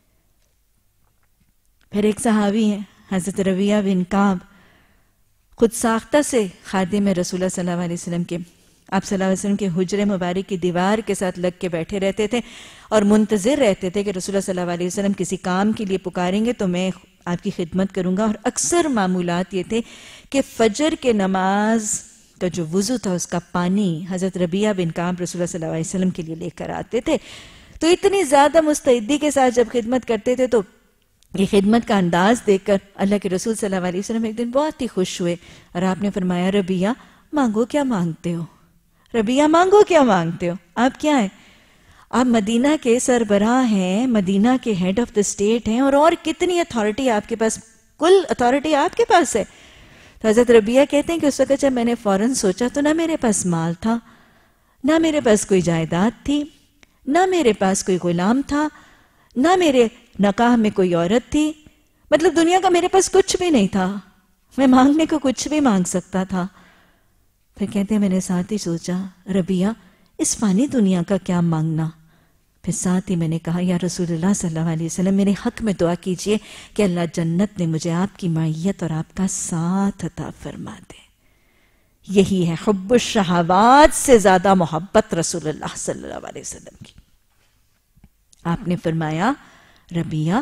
پھر ایک صحابی ہیں حضرت ربیہ بن کعب، خود ساختہ سے خادم رسول اللہ صلی اللہ علیہ وسلم کے، آپ صلی اللہ علیہ وسلم کے حجر مبارک کی دیوار کے ساتھ لگ کے بیٹھے رہتے تھے اور منتظر رہتے تھے کہ رسول اللہ صلی اللہ علیہ وسلم کسی کام کے لیے پکاریں گے تو میں آپ کی خدمت کروں گا۔ اور اکثر معمولات یہ تھے کہ فجر کے نماز کا جو وضو تھا اس کا پانی حضرت ربیہ بن کعب رسول اللہ صلی اللہ علیہ وسلم کے لیے لے کر آتے تھے۔ تو اتنی زیادہ مستعدی کے ساتھ جب خدمت کرتے تھے تو یہ خدمت کا انداز دیکھ کر اللہ کے رسول صلی اللہ علیہ وسلم ایک دن بہت ہی خوش ہوئے، اور آپ نے فرمایا ربیہ مانگو کیا مانگتے ہو، ربیہ مانگو کیا مانگتے ہو، آپ کیا ہیں؟ آپ مدینہ کے سربراہ ہیں، مدینہ کے ہیڈ آف دا اسٹیٹ ہیں، اور اور کتنی اتھارٹی آپ کے پاس، کل اتھارٹی آپ کے پاس ہے۔ تو حضرت ربیہ کہتے ہیں کہ اس وقت جب میں نے فوراً سوچا تو نہ میرے پاس مال تھا، نہ میرے پاس کوئی جائیداد تھی، نہ میرے پاس کوئی غلام تھا، نہ میرے نکاح میں کوئی عورت تھی، مطلب دنیا کا میرے پاس کچھ بھی نہیں تھا، میں مانگنے کو کچھ بھی مانگ سکتا تھا۔ پھر کہتے ہیں میں نے ساتھ ہی سوچا ربیہ اس فانی دنیا کا کیا مانگنا، پھر ساتھ ہی میں نے کہا یا رسول اللہ صلی اللہ علیہ وسلم میرے حق میں دعا کیجئے کہ اللہ جنت میں مجھے آپ کی معیت اور آپ کا ساتھ عطا فرما دے۔ یہی ہے حب الشہوات سے زیادہ محبت رسول اللہ صلی اللہ علیہ وسلم کی۔ آپ نے فرمایا ربیہ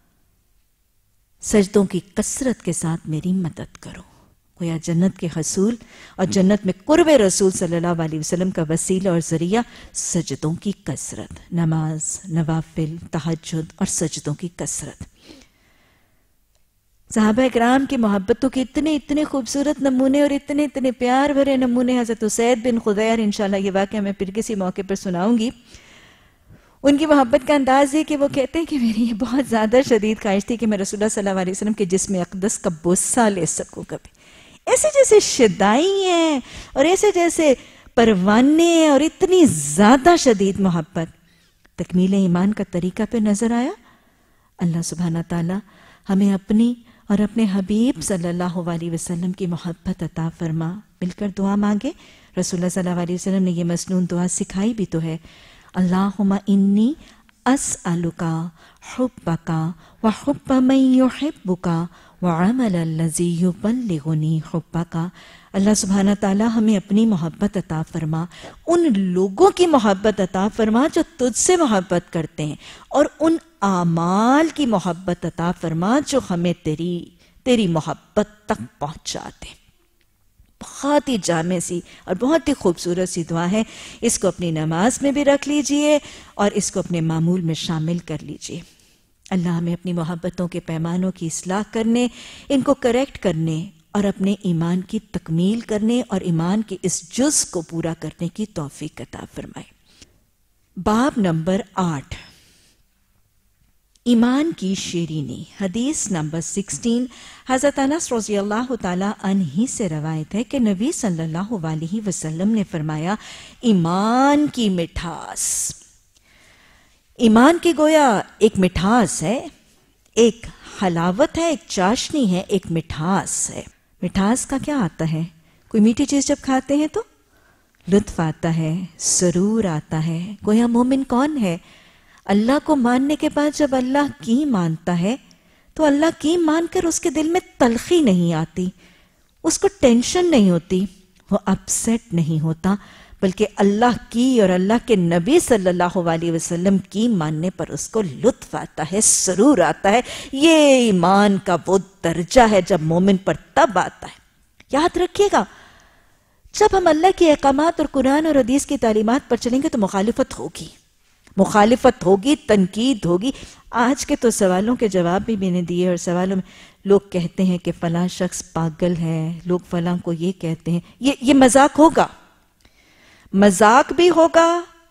سجدوں کی کثرت کے ساتھ میری مدد کرو، گویا جنت کے حصول اور جنت میں قرب رسول صلی اللہ علیہ وسلم کا وسیلہ اور ذریعہ سجدوں کی کثرت، نماز، نوافل، تہجد اور سجدوں کی کثرت۔ صحابہ اکرام کی محبتوں کے اتنے اتنے خوبصورت نمونے اور اتنے اتنے پیار بھرے نمونے، حضرت اسید بن خضیر، انشاءاللہ یہ واقعہ میں پھر کسی موقع پر سناؤں گی۔ ان کی محبت کا انداز یہ کہ وہ کہتے ہیں کہ میری یہ بہت زیادہ شدید خواہش تھی کہ میں رسول اللہ صلی اللہ علیہ وسلم کے جسم اقدس کا بوسہ لے سکوں کبھی۔ ایسے جیسے شدائی ہیں اور ایسے جیسے پروانے ہیں اور اتنی زیادہ شدید محبت۔ تکمیل ایمان کا طریقہ پہ نظر آیا۔ اللہ سبحانہ تعالی ہمیں اپنی اور اپنے حبیب صلی اللہ علیہ وسلم کی محبت عطا فرما۔ مل کر دعا مانگے۔ رسول اللہ صلی اللہ علیہ وسلم نے یہ مسنون دعا سکھائی بھی تو ہے، اللہم انی اسألک حبک وحب من یحبک وعمل الذی یبلغنی حبک۔ اللہ سبحانہ تعالی ہمیں اپنی محبت عطا فرما، ان لوگوں کی محبت عطا فرما جو تجھ سے محبت کرتے ہیں، اور ان اعمال کی محبت عطا فرما جو ہمیں تیری تیری محبت تک پہنچا دے۔ بہت ہی جامع سی اور بہت ہی خوبصورت سی دعا ہے، اس کو اپنی نماز میں بھی رکھ لیجئے اور اس کو اپنے معمول میں شامل کر لیجئے۔ اللہ ہمیں اپنی محبتوں کے پیمانوں کی اصلاح کرنے، ان کو کریکٹ کرنے اور اپنے ایمان کی تکمیل کرنے اور ایمان کے اس جز کو پورا کرنے کی توفیق عطا فرمائے۔ باب نمبر آٹھ، ایمان کی شیرینی، حدیث نمبر سکسٹین۔ حضرت انس رضی اللہ تعالیٰ عنہ سے روایت ہے کہ نبی صلی اللہ علیہ وسلم نے فرمایا، ایمان کی مٹھاس، ایمان کی گویا ایک مٹھاس ہے، ایک حلاوت ہے، ایک چاشنی ہے، ایک مٹھاس ہے۔ مٹھاس کا کیا آتا ہے؟ کوئی میٹھی چیز جب کھاتے ہیں تو لطف آتا ہے، سرور آتا ہے۔ گویا مومن کون ہے؟ اللہ کو ماننے کے بعد جب اللہ کی مانتا ہے تو اللہ کی مان کر اس کے دل میں تلخی نہیں آتی، اس کو ٹینشن نہیں ہوتی، وہ اپسیٹ نہیں ہوتا، بلکہ اللہ کی اور اللہ کے نبی صلی اللہ علیہ وسلم کی ماننے پر اس کو لطف آتا ہے، سرور آتا ہے۔ یہ ایمان کا وہ درجہ ہے جب مومن پر تب آتا ہے۔ یاد رکھیے گا، جب ہم اللہ کے احکامات اور قرآن اور حدیث کی تعلیمات پر چلیں گے تو مخالفت ہوگی، مخالفت ہوگی، تنقید ہوگی۔ آج کے تو سوالوں کے جواب بھی میں نے دیے، اور سوالوں میں لوگ کہتے ہیں کہ فلاں شخص پاگل ہے، لوگ فلاں کو یہ کہتے ہیں، یہ یہ مذاق ہوگا، مذاق بھی ہوگا۔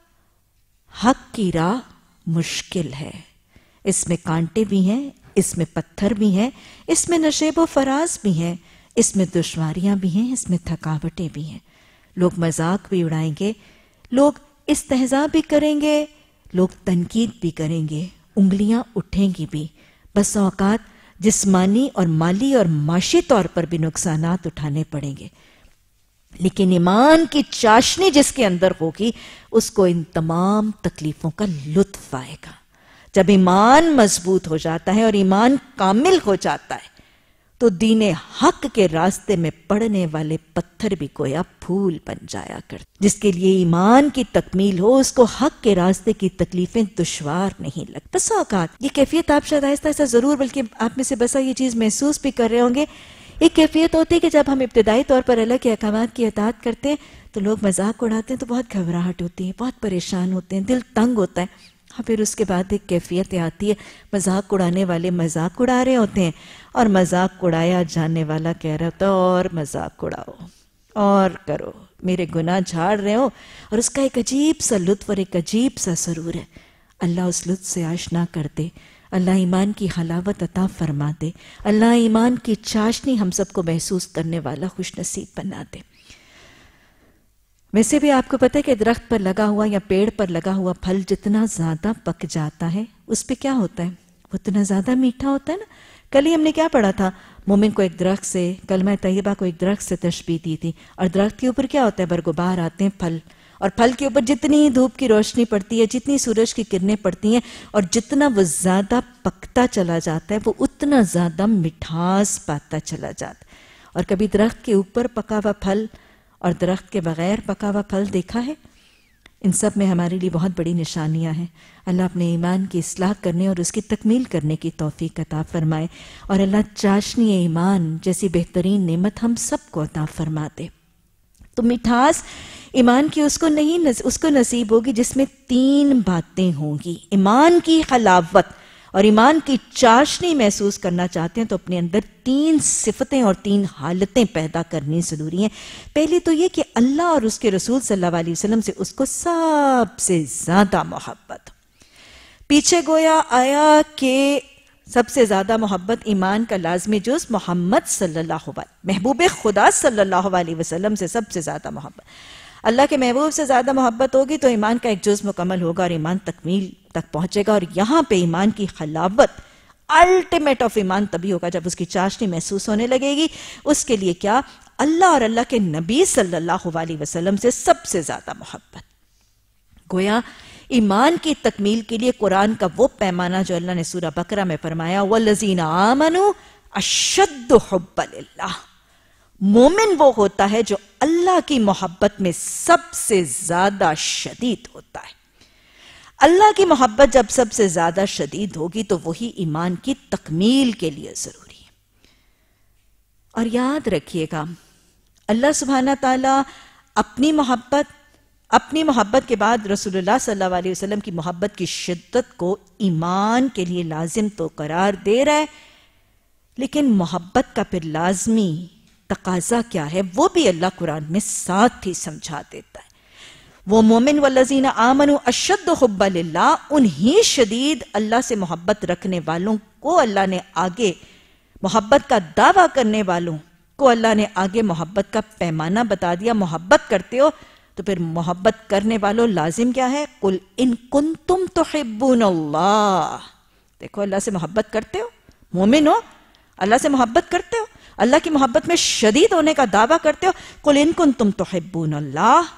حق کی راہ مشکل ہے، اس میں کانٹے بھی ہیں، اس میں پتھر بھی ہیں، اس میں نشیب و فراز بھی ہیں، اس میں دشواریاں بھی ہیں، اس میں تھکاوٹیں بھی ہیں۔ لوگ مذاق بھی اڑائیں گے، لوگ استہزاء بھی کریں گے، لوگ تنقید بھی کریں گے، انگلیاں اٹھیں گی بھی، بس اوقات جسمانی اور مالی اور معاشی طور پر بھی نقصانات اٹھانے پڑیں گے، لیکن ایمان کی چاشنی جس کے اندر ہوگی اس کو ان تمام تکلیفوں کا لطف آئے گا۔ جب ایمان مضبوط ہو جاتا ہے اور ایمان کامل ہو جاتا ہے تو دین حق کے راستے میں پڑنے والے پتھر بھی گویا پھول بن جایا کرتے۔ جس کے لیے ایمان کی تکمیل ہو اس کو حق کے راستے کی تکلیفیں دشوار نہیں لگتی۔ بس اوقات یہ کیفیت آپ شاید آہستہ آہستہ ضرور، بلکہ آپ میں سے بسا یہ چیز محسوس بھی کر رہے ہوں گے، ایک کیفیت ہوتی ہے کہ جب ہم ابتدائی طور پر اللہ کے احکامات کی اطاعت کرتے ہیں تو لوگ مذاق اڑاتے ہیں تو بہت گھبراہٹ ہوتی ہے، بہت پریشان ہوتے ہیں، دل تنگ ہوتا ہے۔ ہاں پھر اس کے بعد ایک کیفیت آتی ہے، مذاق اڑانے والے مذاق اڑا رہے ہوتے ہیں اور مذاق اڑایا جانے والا کہہ رہا ہوتا ہے اور مذاق اڑاؤ اور کرو، میرے گناہ جھاڑ رہے ہو، اور اس کا ایک عجیب سا لطف اور ایک عجیب سا سرور ہے۔ اللہ اس لطف سے آشنا کر دے، اللہ ایمان کی حلاوت عطا فرما دے، اللہ ایمان کی چاشنی ہم سب کو محسوس کرنے والا خوش نصیب بنا دے۔ ویسے بھی آپ کو پتہ ہے کہ درخت پر لگا ہوا یا پیڑ پر لگا ہوا پھل جتنا زیادہ پک جاتا ہے اس پہ کیا ہوتا ہے؟ وہ اتنا زیادہ میٹھا ہوتا ہے نا۔ کل ہی ہم نے کیا پڑھا تھا؟ مومن کو ایک درخت سے، کلمہ طیبہ کو ایک درخت سے تشبیہ دی تھی، اور درخت کے اوپر کیا ہوتا ہے؟ برگبار آتے ہیں، پھل، اور پھل کے اوپر جتنی دھوپ کی روشنی پڑتی ہے، جتنی سورج کی کرنیں پڑتی ہیں، اور جتنا وہ زیادہ پکتا چلا جاتا ہے وہ اتنا زیادہ مٹھاس پاتا چلا جاتا ہے۔ اور کبھی درخت کے اوپر پکا ہوا پھل اور درخت کے بغیر پکا ہوا پھل دیکھا ہے؟ ان سب میں ہمارے لیے بہت بڑی نشانیاں ہیں۔ اللہ اپنے ایمان کی اصلاح کرنے اور اس کی تکمیل کرنے کی توفیق عطا فرمائے، اور اللہ چاشنی ایمان جیسی بہترین نعمت ہم سب کو عطا فرما دے۔ تو مٹھاس ایمان کی اس کو نہیں، اس کو نصیب ہوگی جس میں تین باتیں ہوں گی۔ ایمان کی حلاوت اور ایمان کی چاشنی محسوس کرنا چاہتے ہیں تو اپنے اندر تین صفتیں اور تین حالتیں پیدا کرنی ضروری ہیں۔ پہلی تو یہ کہ اللہ اور اس کے رسول صلی اللہ علیہ وسلم سے اس کو سب سے زیادہ محبت۔ پیچھے گویا آیا کہ سب سے زیادہ محبت ایمان کا لازمی جز محمد صلی اللہ علیہ محبوب خدا صلی اللہ علیہ وسلم سے سب سے زیادہ محبت۔ اللہ کے محبوب سے زیادہ محبت ہوگی تو ایمان کا ایک جز مکمل ہوگا اور ایمان تکمیل تک پہنچے گا، اور یہاں پہ ایمان کی حلاوت الٹیمیٹ آف ایمان تبھی ہوگا جب اس کی چاشنی محسوس ہونے لگے گی۔ اس کے لیے کیا؟ اللہ اور اللہ کے نبی صلی اللہ علیہ وسلم سے سب سے زیادہ محبت۔ گویا ایمان کی تکمیل کے لیے قرآن کا وہ پیمانہ جو اللہ نے سورہ بقرہ میں فرمایا وَالَّذِينَ آمَنُوا أَشَدُّ حُبًّا لِلَّهِ، مومن وہ ہوتا ہے جو اللہ کی محبت میں سب سے زیادہ شدید ہوتا ہے۔ اللہ کی محبت جب سب سے زیادہ شدید ہوگی تو وہی ایمان کی تکمیل کے لیے ضروری ہے۔ اور یاد رکھیے گا اللہ سبحانہ تعالیٰ اپنی محبت اپنی محبت کے بعد رسول اللہ صلی اللہ علیہ وسلم کی محبت کی شدت کو ایمان کے لیے لازم تو قرار دے رہا ہے، لیکن محبت کا پھر لازمی تقاضا کیا ہے وہ بھی اللہ قرآن میں ساتھ ہی سمجھا دیتا ہے۔ وہ مومن والذین آمنوا اشد حبا للہ، انہی شدید اللہ سے محبت رکھنے والوں کو اللہ نے آگے، محبت کا دعویٰ کرنے والوں کو اللہ نے آگے محبت کا پیمانہ بتا دیا۔ محبت کرتے ہو تو پھر محبت کرنے والوں لازم کیا ہے؟ قل ان کنتم تحبون اللہ، دیکھو اللہ سے محبت کرتے ہو، مومن ہو، اللہ سے محبت کرتے ہو، اللہ کی محبت میں شدید ہونے کا دعویٰ کرتے ہو، قل ان کنتم تحبون اللہ۔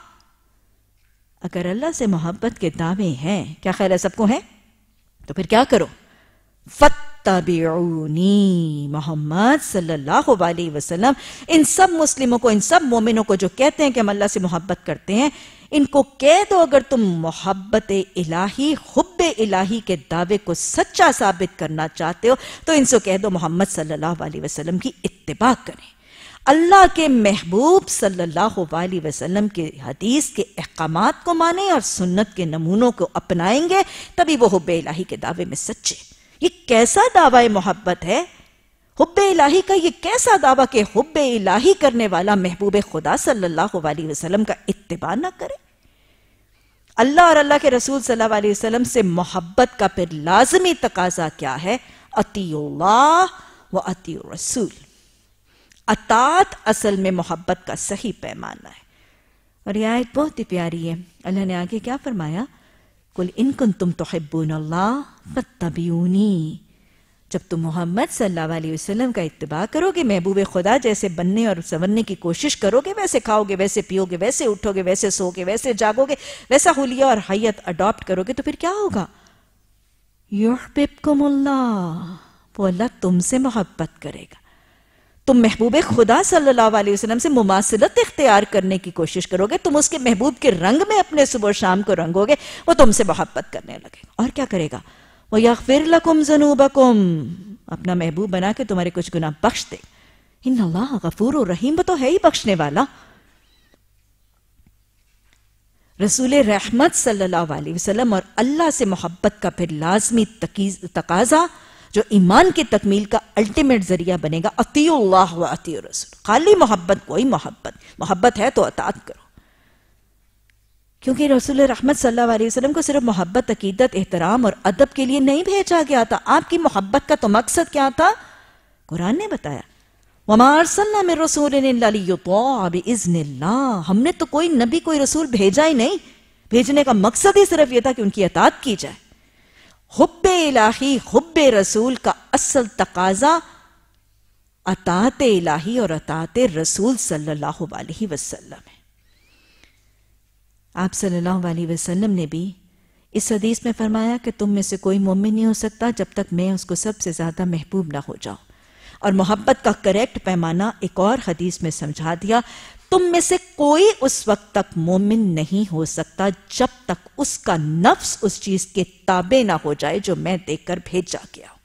اگر اللہ سے محبت کے دعوے ہیں، کیا خیال ہے سب کو ہیں؟ تو پھر کیا کرو؟ فَاتَّبِعُونِي، محمد صلی اللہ علیہ وسلم ان سب مسلموں کو، ان سب مومنوں کو جو کہتے ہیں کہ ہم اللہ سے محبت کرتے ہیں، ان کو کہہ دو اگر تم محبت الہی، حب الہی کے دعوے کو سچا ثابت کرنا چاہتے ہو تو ان سے کہہ دو محمد صلی اللہ علیہ وسلم کی اتباع کریں، اللہ کے محبوب صلی اللہ علیہ وسلم کے حدیث کے احکامات کو مانیں اور سنت کے نمونوں کو اپنائیں گے، تبھی وہ حب الہی کے دعوے میں سچے۔ یہ کیسا دعوی محبت ہے؟ حب الہی کا یہ کیسا دعویٰ کہ حب الہی کرنے والا محبوب خدا صلی اللہ علیہ وسلم کا اتباع نہ کرے؟ اللہ اور اللہ کے رسول صلی اللہ علیہ وسلم سے محبت کا پھر لازمی تقاضا کیا ہے؟ اطیعوا اللہ و اطیعوا الرسول۔ اطاعت اصل میں محبت کا صحیح پیمانہ ہے، اور یہ آیت بہت ہی پیاری ہے۔ اللہ نے آگے کیا فرمایا؟ قل ان کنتم تحبون اللہ فاتبعونی، جب تم محمد صلی اللہ علیہ وسلم کا اتباع کرو گے، محبوب خدا جیسے بننے اور سنورنے کی کوشش کرو گے، ویسے کھاؤ گے، ویسے پیو گے، ویسے اٹھو گے، ویسے سو گے، ویسے جاگو گے، ویسا حلیہ اور حیت اڈاپٹ کرو گے، تو پھر کیا ہوگا؟ یحببکم اللہ، وہ اللہ تم سے محبت کرے گا۔ تم محبوب خدا صلی اللہ علیہ وسلم سے مماثلت اختیار کرنے کی کوشش کرو گے، تم اس کے محبوب کے رنگ میں اپنے صبح و شام کو رنگو گے، وہ تم سے محبت کرنے لگے گا۔ اور کیا کرے گا؟ وَيَغْفِرْ لَكُمْ ذُنُوبَكُمْ، اپنا محبوب بنا کے تمہارے کچھ گناہ بخش دے۔ ان اللہ غفور الرحیم، وہ تو ہے ہی بخشنے والا۔ رسول رحمت صلی اللہ علیہ وسلم اور اللہ سے محبت کا پھر لازمی تقاضا جو ایمان کی تکمیل کا الٹیمیٹ ذریعہ بنے گا، اطیعوا اللہ و اطیعوا الرسول۔ خالی محبت کوئی محبت محبت ہے تو اطاعت کرو، کیونکہ رسول رحمت صلی اللہ علیہ وسلم کو صرف محبت، عقیدت، احترام اور ادب کے لیے نہیں بھیجا گیا تھا۔ آپ کی محبت کا تو مقصد کیا تھا؟ قرآن نے بتایا، وَمَا أَرْسَلْنَا مِن رَّسُولٍ إِلَّا لِيُطَاعَ بِإِذْنِ اللَّهِ، ہم نے تو کوئی نبی، کوئی رسول بھیجا ہی نہیں، بھیجنے کا مقصد ہی صرف یہ تھا کہ ان کی اطاعت کی جائے۔ حب الہی، حب رسول کا اصل تقاضا اطاعت الہی اور اطاعت رسول صلی اللہ علیہ وسلم ہے۔ آپ صلی اللہ علیہ وسلم نے بھی اس حدیث میں فرمایا کہ تم میں سے کوئی مومن نہیں ہو سکتا جب تک میں اس کو سب سے زیادہ محبوب نہ ہو جاؤں، اور محبت کا کریکٹ پیمانہ ایک اور حدیث میں سمجھا دیا، تم میں سے کوئی اس وقت تک مومن نہیں ہو سکتا جب تک اس کا نفس اس چیز کے تابع نہ ہو جائے جو میں دے کر بھیجا گیا ہوں۔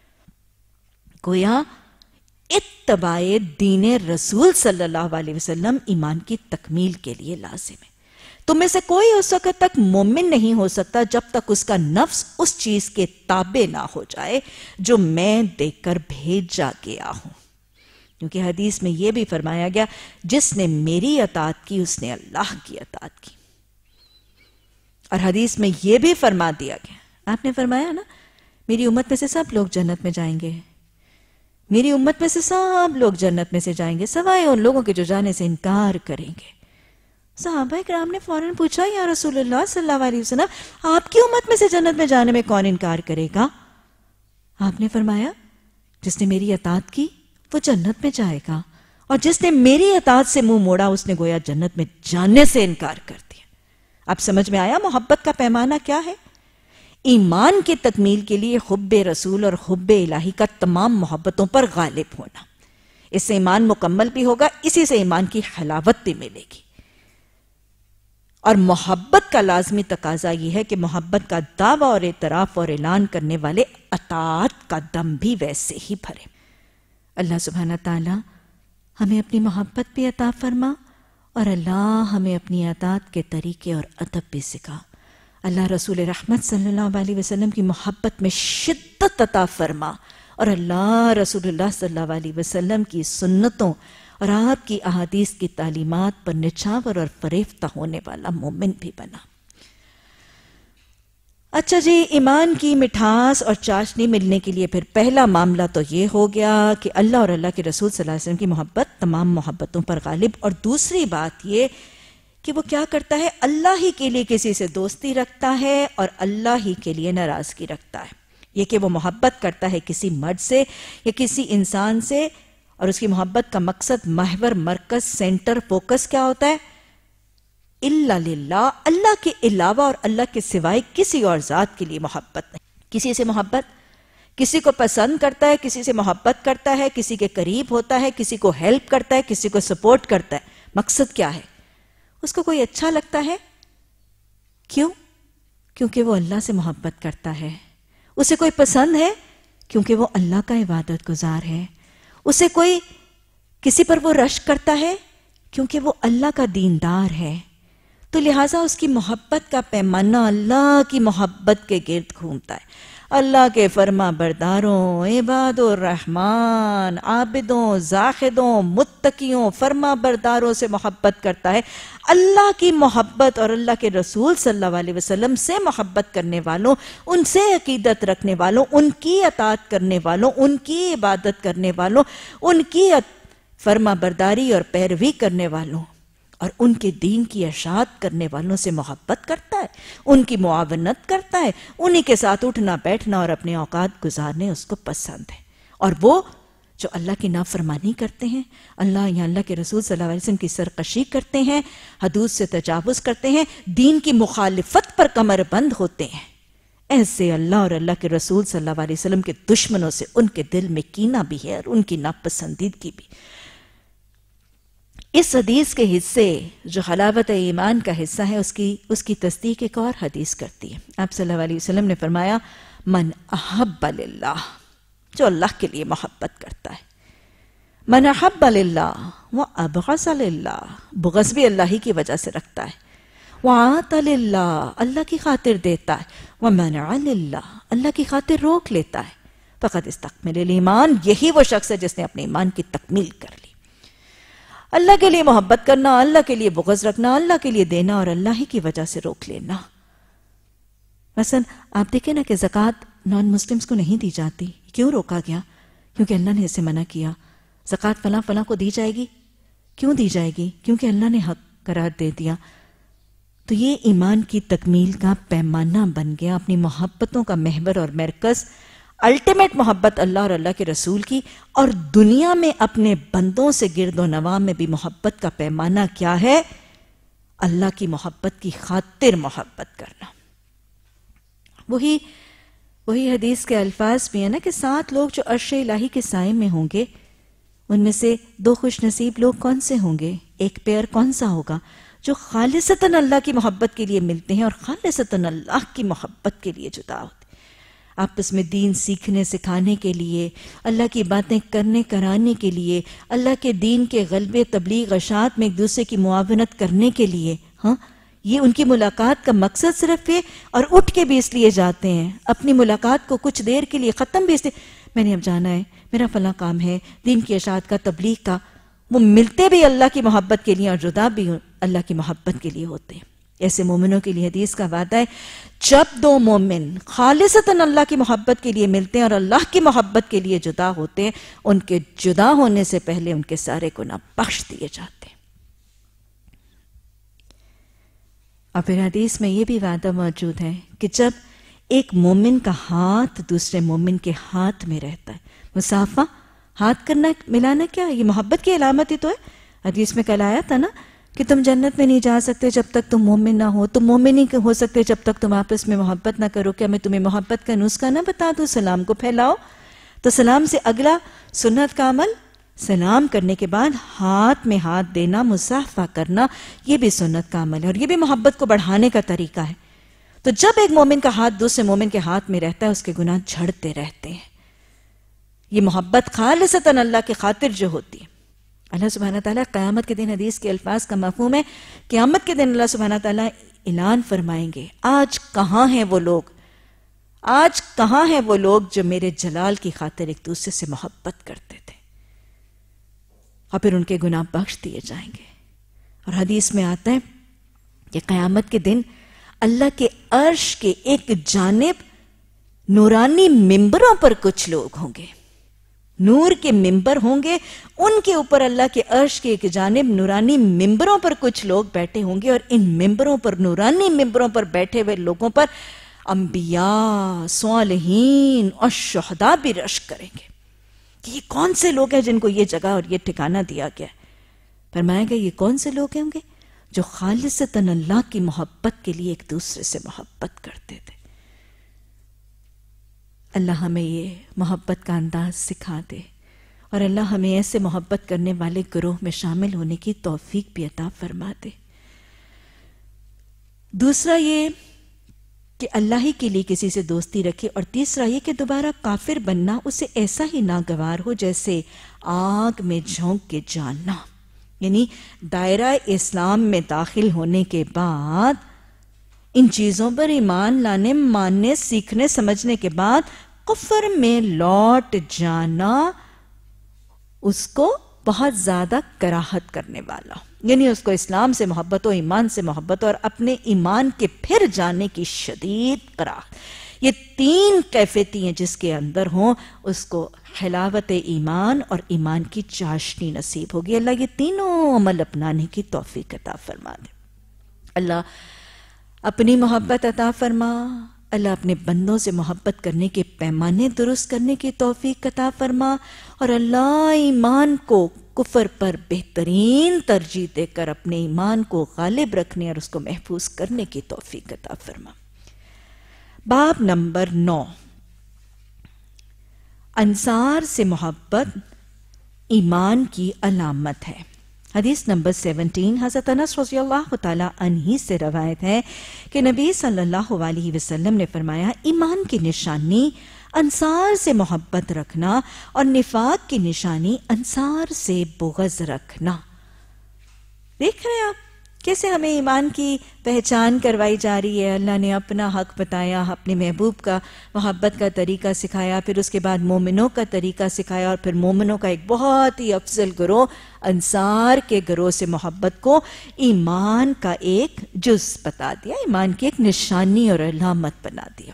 گویا اتباع دین رسول صلی اللہ علیہ وسلم ایمان کی تکمیل کے لیے لازم ہے۔ تم میں سے کوئی اس وقت تک مومن نہیں ہو سکتا جب تک اس کا نفس اس چیز کے تابع نہ ہو جائے جو میں دے کر بھیجا گیا ہوں، کیونکہ حدیث میں یہ بھی فرمایا گیا، جس نے میری اطاعت کی اس نے اللہ کی اطاعت کی۔ اور حدیث میں یہ بھی فرما دیا گیا، آپ نے فرمایا نا، میری امت میں سے سب لوگ جنت میں جائیں گے، میری امت میں سے سب لوگ جنت میں سے جائیں گے سوائے ان لوگوں کے جو جانے سے انکار کریں گے۔ صحابہ کرام نے فوراً پوچھا، یا رسول اللہ صلی اللہ علیہ وسلم، آپ کی امت میں سے جنت میں جانے میں کون انکار کرے گا؟ آپ نے فرمایا، جس نے میری اطاعت کی وہ جنت میں جائے گا، اور جس نے میری اطاعت سے منہ موڑا اس نے گویا جنت میں جانے سے انکار کر دیا۔ اب سمجھ میں آیا محبت کا پیمانہ کیا ہے؟ ایمان کی تکمیل کے لیے حب رسول اور حب الہی کا تمام محبتوں پر غالب ہونا، اس سے ایمان مکمل بھی ہوگا، اسی سے ایمان کی حلاوت بھی ملے گی۔ اور محبت کا لازمی تقاضا یہ ہے کہ محبت کا دعویٰ اور اعتراف اور اعلان کرنے والے اطاعت کا دم بھی ویسے ہی بھرے۔ اللہ سبحانہ تعالیٰ ہمیں اپنی محبت بھی عطا فرما، اور اللہ ہمیں اپنی اطاعت کے طریقے اور ادب بھی سکھا۔ اللہ رسول رحمت صلی اللہ علیہ وسلم کی محبت میں شدت عطا فرما، اور اللہ رسول اللہ صلی اللہ علیہ وسلم کی سنتوں اور آپ کی احادیث کی تعلیمات پر نچھاور اور فریفتہ ہونے والا مومن بھی بنا۔ اچھا جی، ایمان کی مٹھاس اور چاشنی ملنے کے لیے پھر پہلا معاملہ تو یہ ہو گیا کہ اللہ اور اللہ کے رسول صلی اللہ علیہ وسلم کی محبت تمام محبتوں پر غالب، اور دوسری بات یہ کہ وہ کیا کرتا ہے، اللہ ہی کے لیے کسی سے دوستی رکھتا ہے اور اللہ ہی کے لیے ناراضگی رکھتا ہے۔ یہ کہ وہ محبت کرتا ہے کسی مرد سے یا کسی انسان سے، اور اس کی محبت کا مقصد، محور، مرکز، سینٹر، فوکس کیا ہوتا ہے؟ الا للہ، اللہ کے علاوہ اور اللہ کے سوائے کسی اور ذات کے لیے محبت نہیں۔ کسی سے محبت، کسی کو پسند کرتا ہے، کسی سے محبت کرتا ہے، کسی کے قریب ہوتا ہے، کسی کو ہیلپ کرتا ہے، کسی کو سپورٹ کرتا ہے، مقصد کیا ہے؟ اس کو کوئی اچھا لگتا ہے، کیوں؟ کیونکہ وہ اللہ سے محبت کرتا ہے۔ اسے کوئی پسند ہے کیونکہ وہ اللہ کا عبادت گزار ہے۔ اسے کوئی کسی پر وہ رشک کرتا ہے کیونکہ وہ اللہ کا دیندار ہے۔ تو لہٰذا اس کی محبت کا پیمانہ اللہ کی محبت کے گرد گھومتا ہے۔ اللہ کے فرما برداروں، عباد الرحمن، عابدوں، زاہدوں، متقیوں، فرما برداروں سے محبت کرتا ہے۔ اللہ کی محبت اور اللہ کے رسول صلی اللہ علیہ وسلم سے محبت کرنے والوں، ان سے عقیدت رکھنے والوں، ان کی اطاعت کرنے والوں، ان کی عبادت کرنے والوں، ان کی فرما برداری اور پیروی کرنے والوں اور ان کے دین کی اشاعت کرنے والوں سے محبت کرتا ہے، ان کی معاونت کرتا ہے، انہی کے ساتھ اٹھنا بیٹھنا اور اپنے اوقات گزارنے اس کو پسند ہے۔ اور وہ جو اللہ کی نافرمانی کرتے ہیں، اللہ یا اللہ کے رسول صلی اللہ علیہ وسلم کی سرکشی کرتے ہیں، حدود سے تجاوز کرتے ہیں، دین کی مخالفت پر کمر بند ہوتے ہیں، ایسے اللہ اور اللہ کے رسول صلی اللہ علیہ وسلم کے دشمنوں سے ان کے دل میں کینہ بھی ہے اور ان کی ناپسندیدگی بھی۔ اس حدیث کے حصے جو حلاوت ایمان کا حصہ ہے، اس کی اس کی تصدیق ایک اور حدیث کرتی ہے۔ آپ صلی اللہ علیہ وسلم نے فرمایا، من احب للہ، جو اللہ کے لیے محبت کرتا ہے، من احب للہ وابغض للہ، بغض بھی اللہ ہی کی وجہ سے رکھتا ہے، وعاط للہ، اللہ کی خاطر دیتا ہے، ومنع للہ، اللہ کی خاطر روک لیتا ہے، فقد استکمل الایمان، یہی وہ شخص ہے جس نے اپنے ایمان کی تکمیل کر لی۔ اللہ کے لیے محبت کرنا، اللہ کے لیے بغض رکھنا، اللہ کے لیے دینا اور اللہ ہی کی وجہ سے روک لینا۔ مثلا آپ دیکھیں نا کہ زکوٰۃ نان مسلمز کو نہیں دی جاتی، کیوں روکا گیا؟ کیونکہ اللہ نے اسے منع کیا۔ زکوٰۃ فلاں فلاں کو دی جائے گی، کیوں دی جائے گی؟ کیونکہ اللہ نے حق قرار دے دیا۔ تو یہ ایمان کی تکمیل کا پیمانہ بن گیا، اپنی محبتوں کا محور اور مرکز، الٹیمیٹ محبت اللہ اور اللہ کے رسول کی، اور دنیا میں اپنے بندوں سے گرد و نواح میں بھی محبت کا پیمانہ کیا ہے؟ اللہ کی محبت کی خاطر محبت کرنا۔ وہی وہی حدیث کے الفاظ بھی ہیں نا کہ سات لوگ جو عرش الہی کے سائے میں ہوں گے، ان میں سے دو خوش نصیب لوگ کون سے ہوں گے؟ ایک پیئر کون سا ہوگا؟ جو خالصتاً اللہ کی محبت کے لیے ملتے ہیں اور خالصتاً اللہ کی محبت کے لیے جدا ہوتے ہیں، آپس میں دین سیکھنے سکھانے کے لیے، اللہ کی باتیں کرنے کرانے کے لیے، اللہ کے دین کے غلبے تبلیغ اشاعت میں ایک دوسرے کی معاونت کرنے کے لیے۔ ہاں، یہ ان کی ملاقات کا مقصد صرف یہ، اور اٹھ کے بھی اس لیے جاتے ہیں، اپنی ملاقات کو کچھ دیر کے لیے ختم بھی اس لیے، میں نے اب جانا ہے، میرا فلاں کام ہے، دین کی اشاعت کا، تبلیغ کا۔ وہ ملتے بھی اللہ کی محبت کے لیے اور جدا بھی اللہ کی محبت کے لیے ہوتے ہیں۔ ایسے مومنوں کے لیے حدیث کا وعدہ ہے، جب دو مومن خالصتاً اللہ کی محبت کے لیے ملتے ہیں اور اللہ کی محبت کے لیے جدا ہوتے ہیں، ان کے جدا ہونے سے پہلے ان کے سارے گناہ بخش دیے جاتے ہیں۔ اور پھر حدیث میں یہ بھی وعدہ موجود ہے کہ جب ایک مومن کا ہاتھ دوسرے مومن کے ہاتھ میں رہتا ہے، مصافحہ، ہاتھ کرنا ملانا، کیا یہ محبت کی علامت ہی تو ہے۔ حدیث میں کل آیا تھا نا کہ تم جنت میں نہیں جا سکتے جب تک تم مومن نہ ہو، تم مومن نہیں ہو سکتے جب تک تم آپس میں محبت نہ کرو۔ کیا میں تمہیں محبت کا نسخہ نہ بتا دوں؟ سلام کو پھیلاؤ۔ تو سلام سے اگلا سنت کا عمل، سلام کرنے کے بعد ہاتھ میں ہاتھ دینا، مصافحہ کرنا، یہ بھی سنت کا عمل ہے اور یہ بھی محبت کو بڑھانے کا طریقہ ہے۔ تو جب ایک مومن کا ہاتھ دوسرے مومن کے ہاتھ میں رہتا ہے، اس کے گناہ جھڑتے رہتے ہیں۔ یہ محبت خالصتاً اللہ کی خاطر جو ہوتی ہے، اللہ سبحانہ تعالیٰ قیامت کے دن، حدیث کے الفاظ کا مفہوم ہے قیامت کے دن اللہ سبحانہ تعالیٰ اعلان فرمائیں گے، آج کہاں ہیں وہ لوگ، آج کہاں ہیں وہ لوگ جو میرے جلال کی خاطر ایک دوسرے سے محبت کرتے تھے، اور پھر ان کے گناہ بخش دیے جائیں گے۔ اور حدیث میں آتا ہے کہ قیامت کے دن اللہ کے عرش کے ایک جانب نورانی ممبروں پر کچھ لوگ ہوں گے، نور کے ممبر ہوں گے، ان کے اوپر اللہ کے عرش کے ایک جانب نورانی ممبروں پر کچھ لوگ بیٹھے ہوں گے، اور ان ممبروں پر، نورانی ممبروں پر بیٹھے ہوئے لوگوں پر انبیاء، صالحین اور شہداء بھی رشک کریں گے کہ یہ کون سے لوگ ہیں جن کو یہ جگہ اور یہ ٹھکانہ دیا گیا ہے۔ فرمایا گیا یہ کون سے لوگ ہوں گے جو خالصتاً اللہ کی محبت کے لیے ایک دوسرے سے محبت کرتے تھے۔ اللہ ہمیں یہ محبت کا انداز سکھا دے، اور اللہ ہمیں ایسے محبت کرنے والے گروہ میں شامل ہونے کی توفیق بھی عطا فرما دے۔ دوسرا یہ کہ اللہ ہی کے لیے کسی سے دوستی رکھے، اور تیسرا یہ کہ دوبارہ کافر بننا اسے ایسا ہی ناگوار ہو جیسے آگ میں جھونک کے جاننا، یعنی دائرہ اسلام میں داخل ہونے کے بعد ان چیزوں پر ایمان لانے، ماننے، سیکھنے، سمجھنے کے بعد کفر میں لوٹ جانا اس کو بہت زیادہ کراہت کرنے والا، یعنی اس کو اسلام سے محبت ہو، ایمان سے محبت ہو، اور اپنے ایمان کے پھر جانے کی شدید کراہت۔ یہ تین کیفیتیں ہیں جس کے اندر ہوں اس کو حلاوت ایمان اور ایمان کی چاشنی نصیب ہوگی۔ اللہ یہ تینوں عمل اپنانے کی توفیق عطا فرما دے۔ اللہ اپنی محبت عطا فرما، اللہ اپنے بندوں سے محبت کرنے کے پیمانے درست کرنے کی توفیق عطا فرما، اور اللہ ایمان کو کفر پر بہترین ترجیح دے کر اپنے ایمان کو غالب رکھنے اور اس کو محفوظ کرنے کی توفیق عطا فرما۔ باب نمبر نو، انصار سے محبت ایمان کی علامت ہے۔ حدیث نمبر سیونٹین، حضرت انس رضی اللہ تعالی عنہ سے روایت ہے کہ نبی صلی اللہ علیہ وسلم نے فرمایا، ایمان کی نشانی انصار سے محبت رکھنا، اور نفاق کی نشانی انصار سے بغض رکھنا۔ دیکھ رہے ہیں آپ کیسے ہمیں ایمان کی پہچان کروائی جا رہی ہے۔ اللہ نے اپنا حق بتایا، اپنے محبوب کا محبت کا طریقہ سکھایا، پھر اس کے بعد مومنوں کا طریقہ سکھایا، اور پھر مومنوں کا ایک بہت ہی افضل گروہ انصار کے گروہ سے محبت کو ایمان کا ایک جز بتا دیا، ایمان کی ایک نشانی اور علامت بنا دیا۔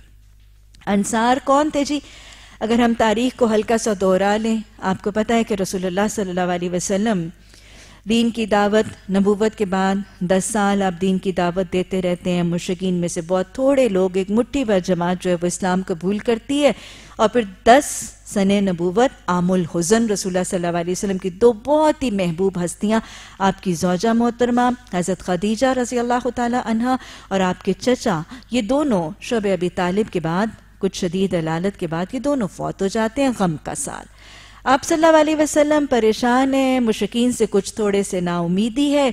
انصار کون تھے جی؟ اگر ہم تاریخ کو ہلکا سا دوہرا لیں، آپ کو پتہ ہے کہ رسول اللہ صلی اللہ علیہ وسلم دین کی دعوت، نبوت کے بعد دس سال آپ دین کی دعوت دیتے رہتے ہیں، مشرکین میں سے بہت تھوڑے لوگ، ایک مٹھی بھر جماعت جو ہے وہ اسلام قبول کرتی ہے، اور پھر دس سنِ نبوت عام الحزن رسول اللہ صلی اللہ علیہ وسلم کی دو بہت ہی محبوب ہستیاں، آپ کی زوجہ محترمہ حضرت خدیجہ رضی اللہ تعالی عنہا اور آپ کے چچا، یہ دونوں شعب ابی طالب کے بعد کچھ شدید علالت کے بعد یہ دونوں فوت ہو جاتے ہیں، غم کا سال۔ آپ صلی اللہ علیہ وسلم پریشان ہیں، مشرکین سے کچھ تھوڑے سے نا امیدی ہے،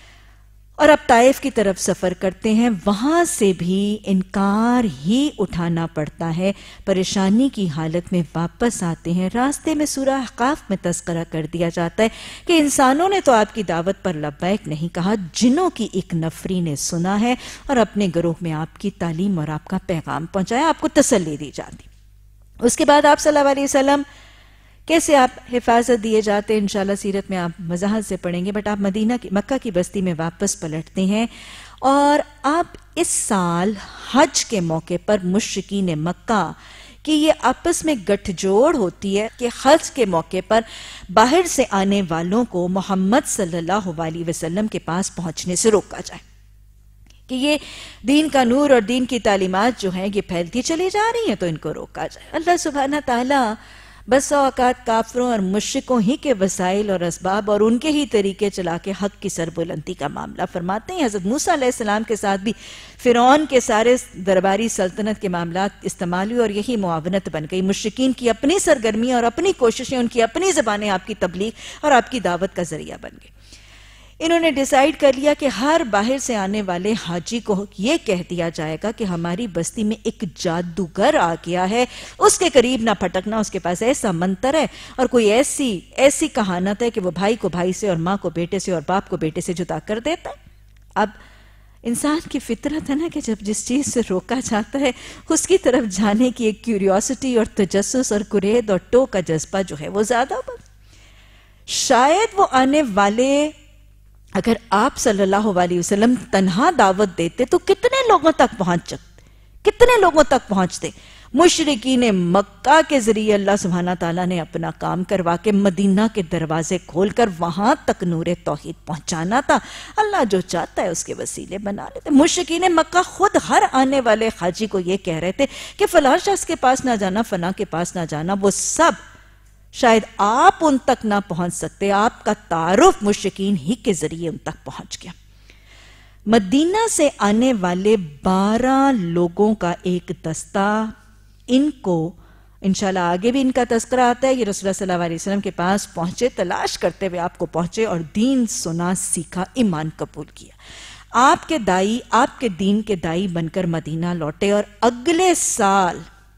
اور اب طائف کی طرف سفر کرتے ہیں، وہاں سے بھی انکار ہی اٹھانا پڑتا ہے، پریشانی کی حالت میں واپس آتے ہیں۔ راستے میں سورہ احقاف میں تذکرہ کر دیا جاتا ہے کہ انسانوں نے تو آپ کی دعوت پر لبیک نہیں کہا، جنوں کی ایک نفری نے سنا ہے اور اپنے گروہ میں آپ کی تعلیم اور آپ کا پیغام پہنچایا، آپ کو تسلی دی جاتی۔ اس کے بعد آپ صلی اللہ علیہ وسلم کیسے آپ حفاظت دیے جاتے ہیں انشاءاللہ سیرت میں آپ وضاحت سے پڑھیں گے، بٹ آپ مدینہ کی مکہ کی بستی میں واپس پلٹتے ہیں، اور آپ اس سال حج کے موقع پر مشرکین مکہ کہ یہ آپس میں گٹھ جوڑ ہوتی ہے کہ حج کے موقع پر باہر سے آنے والوں کو محمد صلی اللہ علیہ وسلم کے پاس پہنچنے سے روکا جائے، کہ یہ دین کا نور اور دین کی تعلیمات جو ہیں یہ پھیلتی چلی جا رہی ہیں، تو ان کو روکا جائے۔ اللہ سبحانہ تعالیٰ بس اوقات کافروں اور مشرکوں ہی کے وسائل اور اسباب اور ان کے ہی طریقے چلا کے حق کی سربلندی کا معاملہ فرماتے ہیں۔ حضرت موسیٰ علیہ السلام کے ساتھ بھی فرعون کے سارے درباری سلطنت کے معاملات استعمال ہوئے اور یہی معاونت بن گئی، مشرکین کی اپنی سرگرمیاں اور اپنی کوششیں، ان کی اپنی زبانیں آپ کی تبلیغ اور آپ کی دعوت کا ذریعہ بن گئی۔ انہوں نے ڈیسائیڈ کر لیا کہ ہر باہر سے آنے والے حاجی کو یہ کہہ دیا جائے گا کہ ہماری بستی میں ایک جادوگر آ گیا ہے، اس کے قریب نہ پھٹکنا، اس کے پاس ایسا منتر ہے اور کوئی ایسی ایسی کہانت ہے کہ وہ بھائی کو بھائی سے اور ماں کو بیٹے سے اور باپ کو بیٹے سے جدا کر دیتا ہے۔ اب انسان کی فطرت ہے نا کہ جب جس چیز سے روکا جاتا ہے اس کی طرف جانے کی ایک کیوریوسٹی اور تجسس اور کرید اور ٹو کا جذبہ جو ہے وہ زیادہ ہوگا۔ شاید وہ آنے والے، اگر آپ صلی اللہ علیہ وسلم تنہا دعوت دیتے تو کتنے لوگوں تک پہنچ سکتے، کتنے لوگوں تک پہنچتے؟ مشرکین مکہ کے ذریعے اللہ سبحانہ تعالیٰ نے اپنا کام کروا کے مدینہ کے دروازے کھول کر وہاں تک نور توحید پہنچانا تھا۔ اللہ جو چاہتا ہے اس کے وسیلے بنا لیتے۔ مشرکین مکہ خود ہر آنے والے حاجی کو یہ کہہ رہے تھے کہ فلاں شخص کے پاس نہ جانا، فلاں کے پاس نہ جانا، وہ سب شاید آپ ان تک نہ پہنچ سکتے، آپ کا تعارف مشرکین ہی کے ذریعے ان تک پہنچ گیا۔ مدینہ سے آنے والے بارہ لوگوں کا ایک دستہ، ان کو انشاءاللہ آگے بھی ان کا تذکرہ آتا ہے، یہ رسول اللہ صلی اللہ علیہ وسلم کے پاس پہنچے، تلاش کرتے ہوئے آپ کو پہنچے اور دین سنا، سیکھا، ایمان قبول کیا۔ آپ کے دائی، آپ کے دین کے دائی بن کر مدینہ لوٹے اور اگلے سال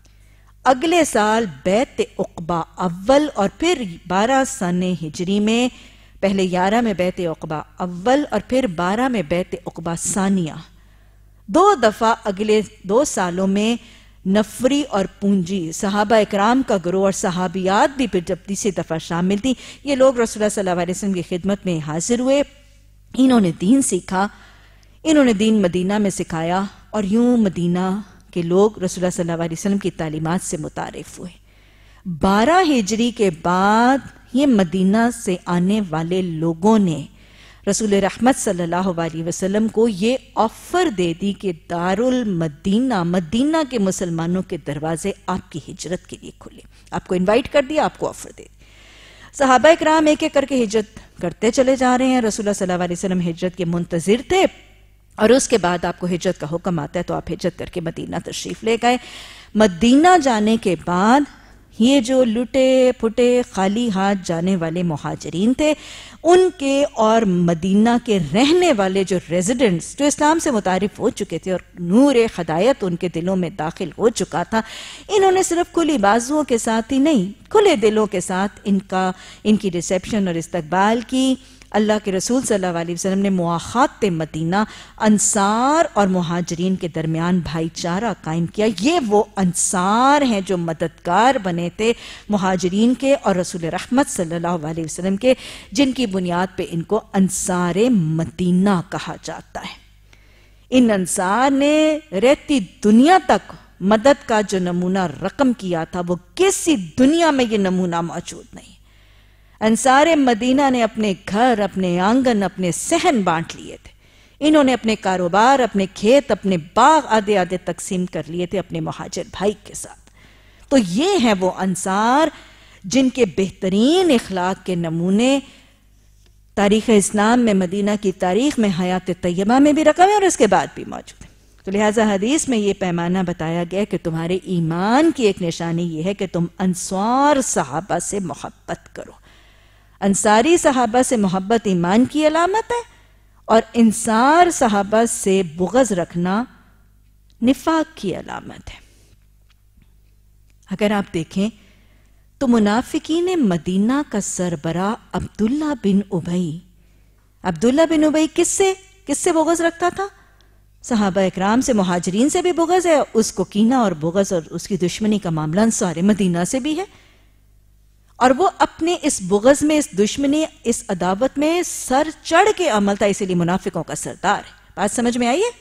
اگلے سال بیعت عقبہ اول اور پھر بارہ سن ہجری میں، پہلے گیارہ میں بیعت عقبہ اول اور پھر بارہ میں بیعت عقبہ ثانیہ، دو دفعہ اگلے دو سالوں میں نفری اور پونجی صحابہ اکرام کا گروہ اور صحابیات بھی پھر جب تیسری دفعہ شامل تھی، یہ لوگ رسول اللہ صلی اللہ علیہ وسلم کی خدمت میں حاضر ہوئے، انہوں نے دین سیکھا، انہوں نے دین مدینہ میں سکھایا اور یوں مدینہ کہ لوگ رسول اللہ صلی اللہ علیہ وسلم کی تعلیمات سے متعارف ہوئے۔ بارہ ہجری کے بعد یہ مدینہ سے آنے والے لوگوں نے رسول رحمت صلی اللہ علیہ وسلم کو یہ آفر دے دی کہ دار المدینہ، مدینہ کے مسلمانوں کے دروازے آپ کی ہجرت کے لیے کھلے۔ آپ کو انوائٹ کر دیا، آپ کو آفر دے دی۔ صحابہ اکرام ایک ایک کر کے ہجرت کرتے چلے جا رہے ہیں، رسول اللہ صلی اللہ علیہ وسلم ہجرت کے منتظر تھے اور اس کے بعد آپ کو ہجرت کا حکم آتا ہے تو آپ ہجرت کر کے مدینہ تشریف لے گئے۔ مدینہ جانے کے بعد یہ جو لٹے پھٹے خالی ہاتھ جانے والے مہاجرین تھے، ان کے اور مدینہ کے رہنے والے جو ریزیڈنٹس جو اسلام سے متعارف ہو چکے تھے اور نور ہدایت ان کے دلوں میں داخل ہو چکا تھا، انہوں نے صرف کھلی بازوؤں کے ساتھ ہی نہیں، کھلے دلوں کے ساتھ ان کا ان کی ریسیپشن اور استقبال کی۔ اللہ کے رسول صلی اللہ علیہ وسلم نے مواخات مدینہ، انصار اور مہاجرین کے درمیان بھائی چارہ قائم کیا۔ یہ وہ انصار ہیں جو مددگار بنے تھے مہاجرین کے اور رسول رحمت صلی اللہ علیہ وسلم کے، جن کی بنیاد پہ ان کو انصار مدینہ کہا جاتا ہے۔ ان انصار نے رہتی دنیا تک مدد کا جو نمونہ رقم کیا تھا وہ کسی دنیا میں یہ نمونہ موجود نہیں۔ انصار مدینہ نے اپنے گھر، اپنے آنگن، اپنے صحن بانٹ لیے تھے، انہوں نے اپنے کاروبار، اپنے کھیت، اپنے باغ آدھے آدھے تقسیم کر لیے تھے اپنے مہاجر بھائی کے ساتھ۔ تو یہ ہیں وہ انصار جن کے بہترین اخلاق کے نمونے تاریخ اسلام میں، مدینہ کی تاریخ میں، حیات طیبہ میں بھی رقم ہے اور اس کے بعد بھی موجود ہے۔ تو لہٰذا حدیث میں یہ پیمانہ بتایا گیا کہ تمہارے ایمان کی ایک نشانی یہ ہے کہ تم انصار صحابہ سے محبت کرو۔ انصاری صحابہ سے محبت ایمان کی علامت ہے اور انصار صحابہ سے بغض رکھنا نفاق کی علامت ہے۔ اگر آپ دیکھیں تو منافقین مدینہ کا سربراہ عبداللہ بن ابی عبداللہ بن ابی کس سے کس سے بغض رکھتا تھا؟ صحابہ اکرام سے، مہاجرین سے بھی بغض ہے، اس کو کینہ اور بغض اور اس کی دشمنی کا معاملہ انصار مدینہ سے بھی ہے، اور وہ اپنے اس بغض میں، اس دشمنی، اس عداوت میں سر چڑھ کے عمل تھا، اسی لیے منافقوں کا سردار ہے۔ بات سمجھ میں آئیے؟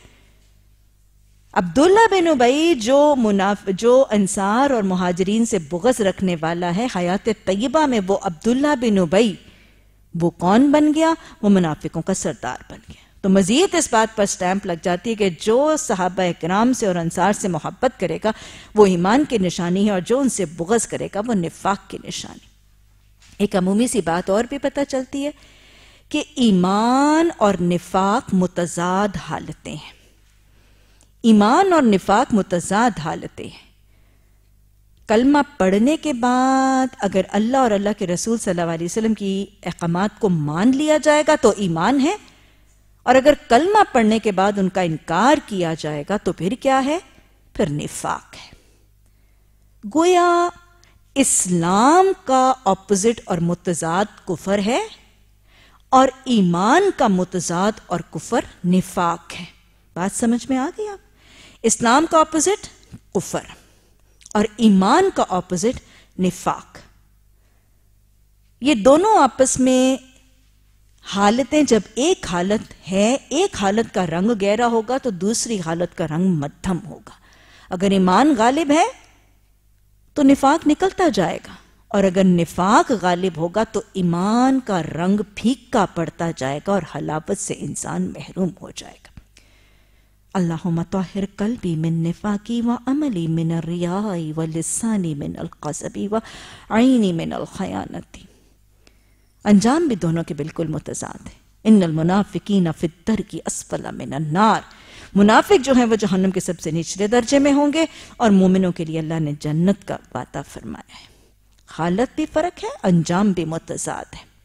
عبداللہ بن ابی جو مناف جو انصار اور مہاجرین سے بغض رکھنے والا ہے، حیات طیبہ میں وہ عبداللہ بن ابی وہ کون بن گیا؟ وہ منافقوں کا سردار بن گیا۔ تو مزید اس بات پر سٹیمپ لگ جاتی ہے کہ جو صحابہ اکرام سے اور انصار سے محبت کرے گا وہ ایمان کی نشانی ہے، اور جو ان سے بغض کرے گا وہ نفاق کی نشانی۔ ایک عمومی سی بات اور بھی پتہ چلتی ہے کہ ایمان اور نفاق متضاد حالتیں ہیں۔ ایمان اور نفاق متضاد حالتیں ہیں، کلمہ پڑھنے کے بعد اگر اللہ اور اللہ کے رسول صلی اللہ علیہ وسلم کی احکامات کو مان لیا جائے گا تو ایمان ہے، اور اگر کلمہ پڑھنے کے بعد ان کا انکار کیا جائے گا تو پھر کیا ہے؟ پھر نفاق ہے۔ گویا اسلام کا اپوزٹ اور متضاد کفر ہے، اور ایمان کا متضاد اور کفر نفاق ہے۔ بات سمجھ میں آ گئی آپ؟ اسلام کا اپوزٹ کفر اور ایمان کا اپوزٹ نفاق۔ یہ دونوں آپس میں حالتیں، جب ایک حالت ہے، ایک حالت کا رنگ گہرا ہوگا تو دوسری حالت کا رنگ مدھم ہوگا۔ اگر ایمان غالب ہے تو نفاق نکلتا جائے گا، اور اگر نفاق غالب ہوگا تو ایمان کا رنگ پھیکا پڑتا جائے گا اور حلاوت سے انسان محروم ہو جائے گا۔ اللہم طہر قلبی من نفاقی و عملی من الریاء و لسانی من القذب و عینی من الخیانتی۔ انجام بھی دونوں کے بالکل متضاد ہیں۔ ان المنافقین فی الدرک اسفل من النار، منافق جو ہیں وہ جہنم کے سب سے نچلے درجے میں ہوں گے، اور مومنوں کے لیے اللہ نے جنت کا وعدہ فرمایا ہے۔ حالت بھی فرق ہے، انجام بھی متضاد ہے۔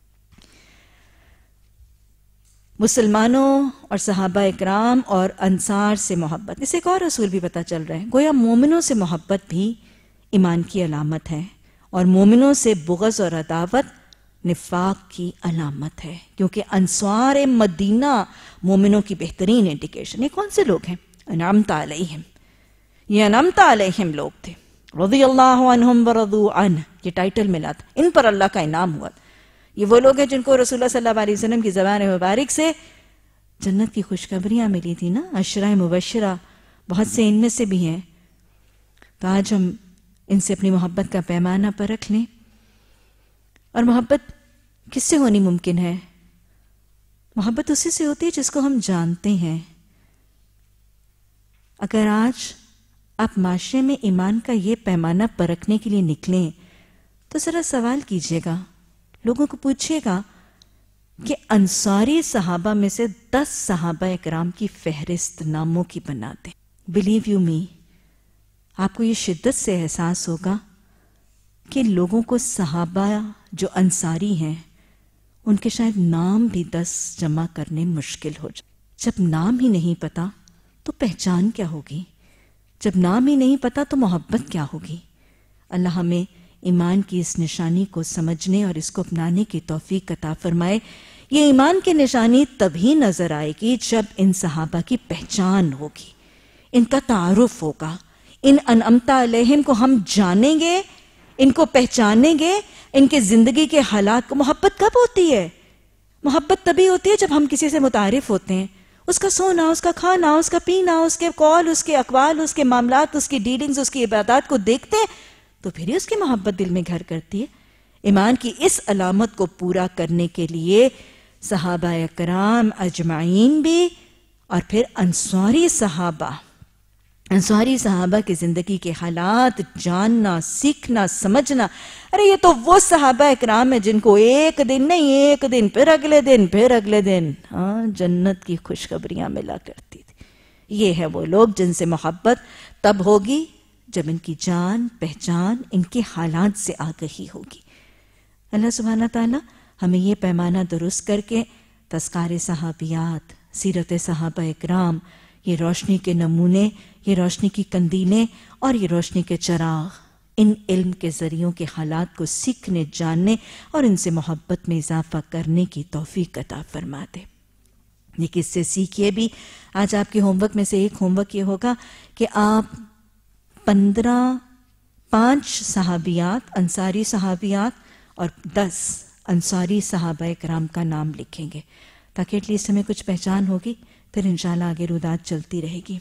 مسلمانوں اور صحابہ اکرام اور انصار سے محبت، اس ایک اور رسول بھی پتہ چل رہا ہے۔ گویا مومنوں سے محبت بھی ایمان کی علامت ہے، اور مومنوں سے بغض اور عداوت نفاق کی علامت ہے، کیونکہ انصار مدینہ مومنوں کی بہترین انڈیکیشن۔ یہ کون سے لوگ ہیں؟ انعمت علیہم، یہ انعمت علیہم لوگ تھے، رضی اللہ عنہم ورضوا عنہ، یہ ٹائٹل ملا تھا، ان پر اللہ کا انعام ہوا۔ یہ وہ لوگ ہیں جن کو رسول اللہ صلی اللہ علیہ وسلم کی زبان مبارک سے جنت کی خوشخبریاں ملی تھی نا، عشرہ مبشرہ، بہت سے ان میں سے بھی ہیں۔ تو آج ہم ان سے اپنی محبت کا پیمانہ پر رکھ لیں۔ اور محبت کس سے ہونی ممکن ہے؟ محبت اسی سے ہوتی ہے جس کو ہم جانتے ہیں۔ اگر آج آپ معاشرے میں ایمان کا یہ پیمانہ پرکھنے کے لیے نکلیں تو ذرا سوال کیجئے گا، لوگوں کو پوچھئے گا کہ انصاری صحابہ میں سے دس صحابہ اکرام کی فہرست ناموں کی بنا دیں۔ بلیو یو می، آپ کو یہ شدت سے احساس ہوگا کہ لوگوں کو صحابہ جو انصاری ہیں ان کے شاید نام بھی دس جمع کرنے مشکل ہو جائے۔ جب نام ہی نہیں پتا تو پہچان کیا ہوگی؟ جب نام ہی نہیں پتا تو محبت کیا ہوگی؟ اللہ ہمیں ایمان کی اس نشانی کو سمجھنے اور اس کو اپنانے کی توفیق عطا فرمائے۔ یہ ایمان کی نشانی تبھی نظر آئے گی جب ان صحابہ کی پہچان ہوگی، ان کا تعارف ہوگا، ان انعمت علیہم کو ہم جانیں گے، ان کو پہچانیں گے، ان کے زندگی کے حالات کو۔ محبت کب ہوتی ہے؟ محبت تبھی ہوتی ہے جب ہم کسی سے متعارف ہوتے ہیں، اس کا سونا، اس کا کھانا، اس کا پینا، اس کے قول، اس کے اقوال، اس کے معاملات، اس کی ڈیلنگز، اس کی عبادات کو دیکھتے ہیں تو پھر ہی اس کی محبت دل میں گھر کرتی ہے۔ ایمان کی اس علامت کو پورا کرنے کے لیے صحابہ اکرام اجمعین بھی، اور پھر انصاری صحابہ انصاری صحابہ کی زندگی کے حالات جاننا، سیکھنا، سمجھنا۔ ارے یہ تو وہ صحابہ اکرام ہیں جن کو ایک دن نہیں، ایک دن پھر اگلے دن پھر اگلے دن ہاں جنت کی خوشخبریاں ملا کرتی تھی۔ یہ ہے وہ لوگ جن سے محبت تب ہوگی جب ان کی جان پہچان ان کے حالات سے آگہی ہوگی۔ اللہ سبحانہ تعالی ہمیں یہ پیمانہ درست کر کے تذکار صحابیات، سیرت صحابہ اکرام، یہ روشنی کے نمونے، یہ روشنی کی کندیلیں اور یہ روشنی کے چراغ، ان علم کے ذریعوں کے حالات کو سیکھنے، جاننے اور ان سے محبت میں اضافہ کرنے کی توفیق عطا فرما دے۔ یہ کس سے سیکھیے بھی، آج آپ کے ہوم ورک میں سے ایک ہوم ورک یہ ہوگا کہ آپ پندرہ پانچ صحابیات، انصاری صحابیات اور دس انصاری صحابہ اکرام کا نام لکھیں گے، تاکہ ایٹ لیسٹ ہمیں کچھ پہچان ہوگی، پھر انشاءاللہ آگے رودات چلتی رہے گی۔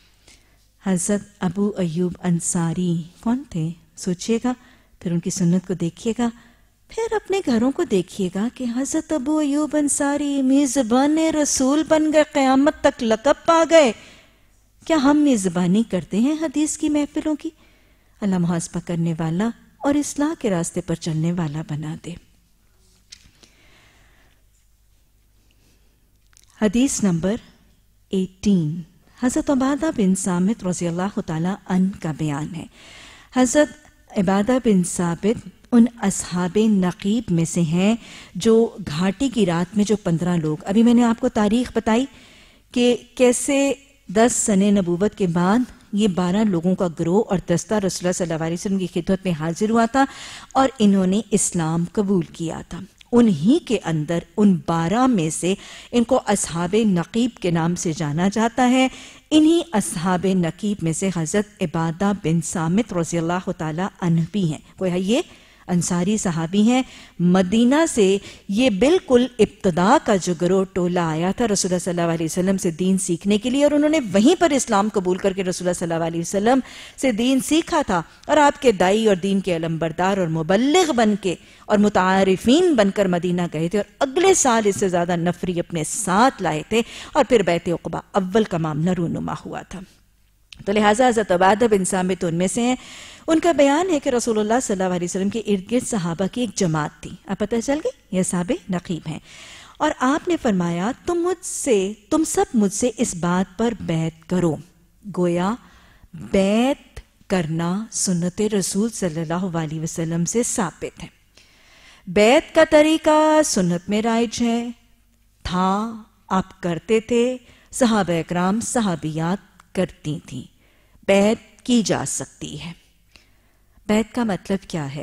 حضرت ابو ایوب انصاری کون تھے؟ سوچئے گا، پھر ان کی سنت کو دیکھیے گا، پھر اپنے گھروں کو دیکھیے گا کہ حضرت ابو ایوب انصاری میزبان رسول بن گئے، قیامت تک لقب پا گئے۔ کیا ہم میزبانی کرتے ہیں حدیث کی محفلوں کی؟ اللہ محاسبہ کرنے والا اور اصلاح کے راستے پر چلنے والا بنا دے۔ حدیث نمبر اٹھارہ، حضرت عبادہ بن صامت رضی اللہ تعالی عنہ کا بیان ہے۔ حضرت عبادہ بن ثابت ان اصحاب نقیب میں سے ہیں جو گھاٹی کی رات میں جو پندرہ لوگ، ابھی میں نے آپ کو تاریخ بتائی کہ کیسے دس سنے نبوت کے بعد یہ بارہ لوگوں کا گروہ اور دستہ رسول اللہ صلی اللہ علیہ وسلم کی خدمت میں حاضر ہوا تھا اور انہوں نے اسلام قبول کیا تھا۔ انہی کے اندر ان بارہ میں سے ان کو اصحاب نقیب کے نام سے جانا جاتا ہے۔ انہی اصحاب نقیب میں سے حضرت عبادہ بن صامت رضی اللہ تعالی عنہ بھی ہیں۔ گویا یہ انصاری صحابی ہیں۔ مدینہ سے یہ بالکل ابتدا کا جو گروہ ٹولہ آیا تھا رسول اللہ صلی اللہ علیہ وسلم سے دین سیکھنے کے لیے، اور انہوں نے وہیں پر اسلام قبول کر کے رسول اللہ صلی اللہ علیہ وسلم سے دین سیکھا تھا اور آپ کے دائی اور دین کے علمبردار اور مبلغ بن کے اور متعارفین بن کر مدینہ گئے تھے، اور اگلے سال اس سے زیادہ نفری اپنے ساتھ لائے تھے، اور پھر بیعت عقبہ اول کا معاملہ رونما ہوا تھا۔ تو لہٰذا حضرت عبادہ بن صامت ان میں سے ہیں۔ ان کا بیان ہے کہ رسول اللہ صلی اللہ علیہ وسلم کے ارد گرد صحابہ کی ایک جماعت تھی، اب پتہ چل گئی یہ صحابہ نقیب ہیں، اور آپ نے فرمایا تم مجھ سے تم سب مجھ سے اس بات پر بیعت کرو۔ گویا بیعت کرنا سنت رسول صلی اللہ علیہ وسلم سے ثابت ہے۔ بیعت کا طریقہ سنت میں رائج ہے، تھا، آپ کرتے تھے، صحابہ اکرام صحابیات کرتی تھیں، بیعت کی جا سکتی ہے۔ بیعت کا مطلب کیا ہے؟